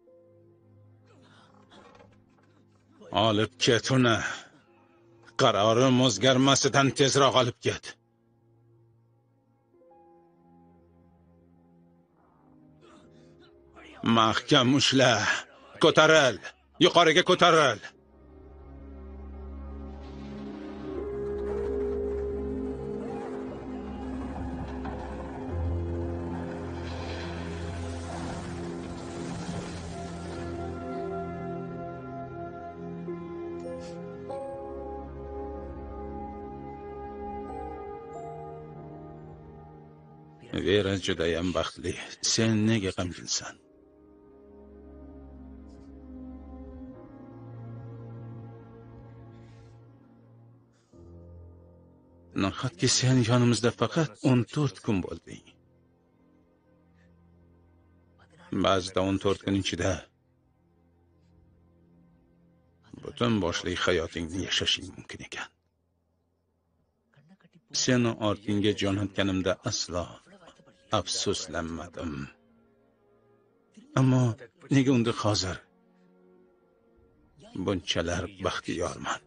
Olib ket uni. Qarorim o'zgarmasidan tezroq olib ket. Mahkam ushla. Ko'taril. Yuqoriga ko'taril. Vera judayam baxtli. Sen nega g'amginsan? Nahotki sen yonimizda faqat o'n to'rt kun bo'lding. Ba'zida o'n to'rt kun ichida butun boshli hayotingni yashashing mumkin ekan. Seni ortingga jo'natganimda aslo afsuslanmadim. Ammo nega unda hozir bunchalar baxtiyorman?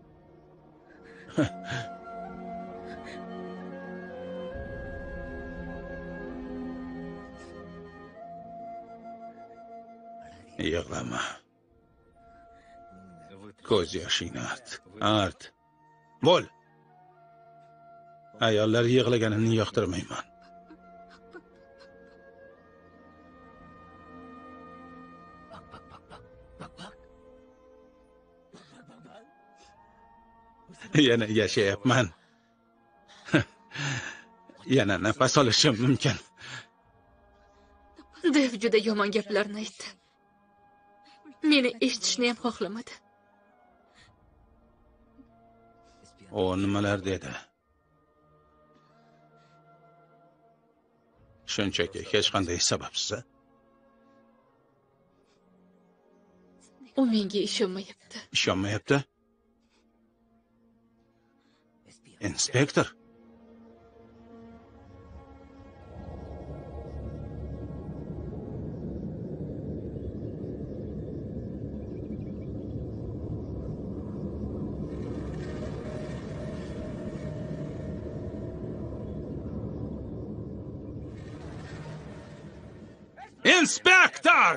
Yig'lama. Ko'z yoshingni art. Art. Bo'l. Ayollar yig'laganini yoqtirmayman. Yana yashayapman. Yana nafas olishim mumkin.
Dev juda yomon gaplarni aytdi. Meni eshitishni ham xohlamadi.
O nimalar dedi? Shunchaki hech qanday sababsiz.
U menga ishonmayapti.
Ishonmayapti? Inspektor. Inspektor!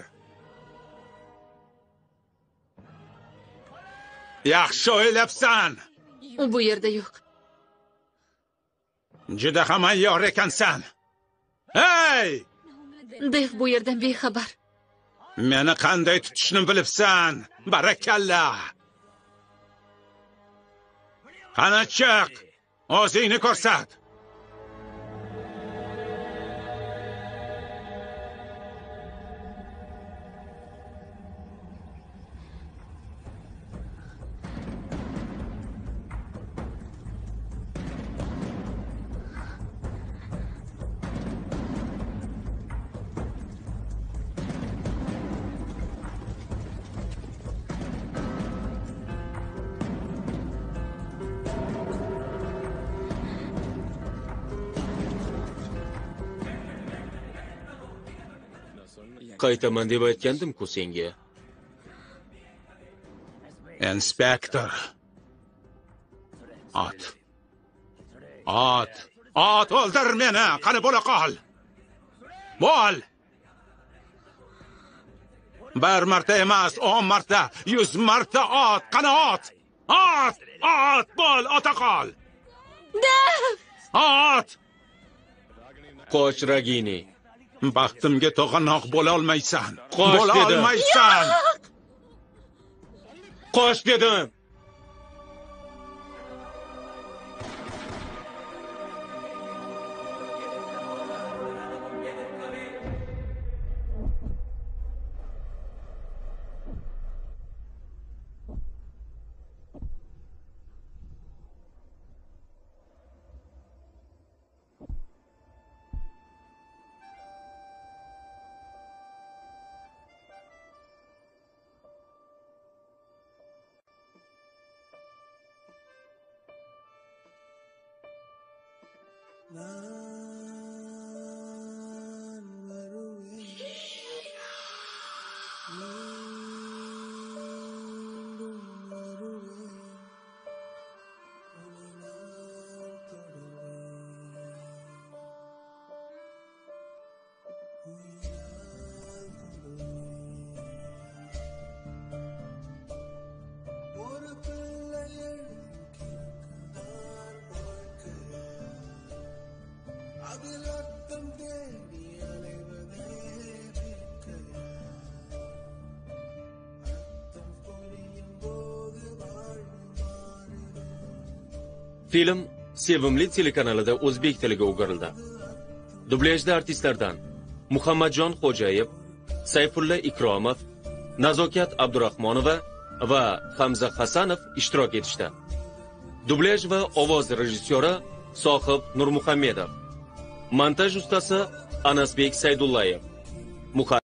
Yaxshi o'ylabsan.
U bu yerda yo'q.
Juda ham ayyor ekansan. Hey!
Dev bu yerdan bexabar.
Meni qanday tutishni bilibsan. Barakalla. Qani chiq. O'zingni ko'rsat.
Qaytaman deb aytgandim-ku senga.
Inspektor. Ot. Ot. Ot o'ldir meni. Qani bo'la qol. Bo'l. Bir marta emas, o'n marta, yuz marta ot. Qani ot. Ot. Ot. Bo'l, ota qol.
Dev!
Ot.
Qoch, Ragini.
Baxtimga to'g'anoq bo'la olmaysan.
Qoch
bo'la
dedim.
olmaysan.
Qoch dedim. Film Sevimli telekanalida o'zbek tiliga o'girildi. Dublyajda artistlardan Muhammadjon Xo'jayev, Sayfulla Ikromov, Nazokat Abdurahmonova va Hamza Hasanov ishtirok etishdi. Dublyaj va ovoz rejissyori Sohib Nurmuhammedov. Montaj ustasi Anasbek Saydullayev.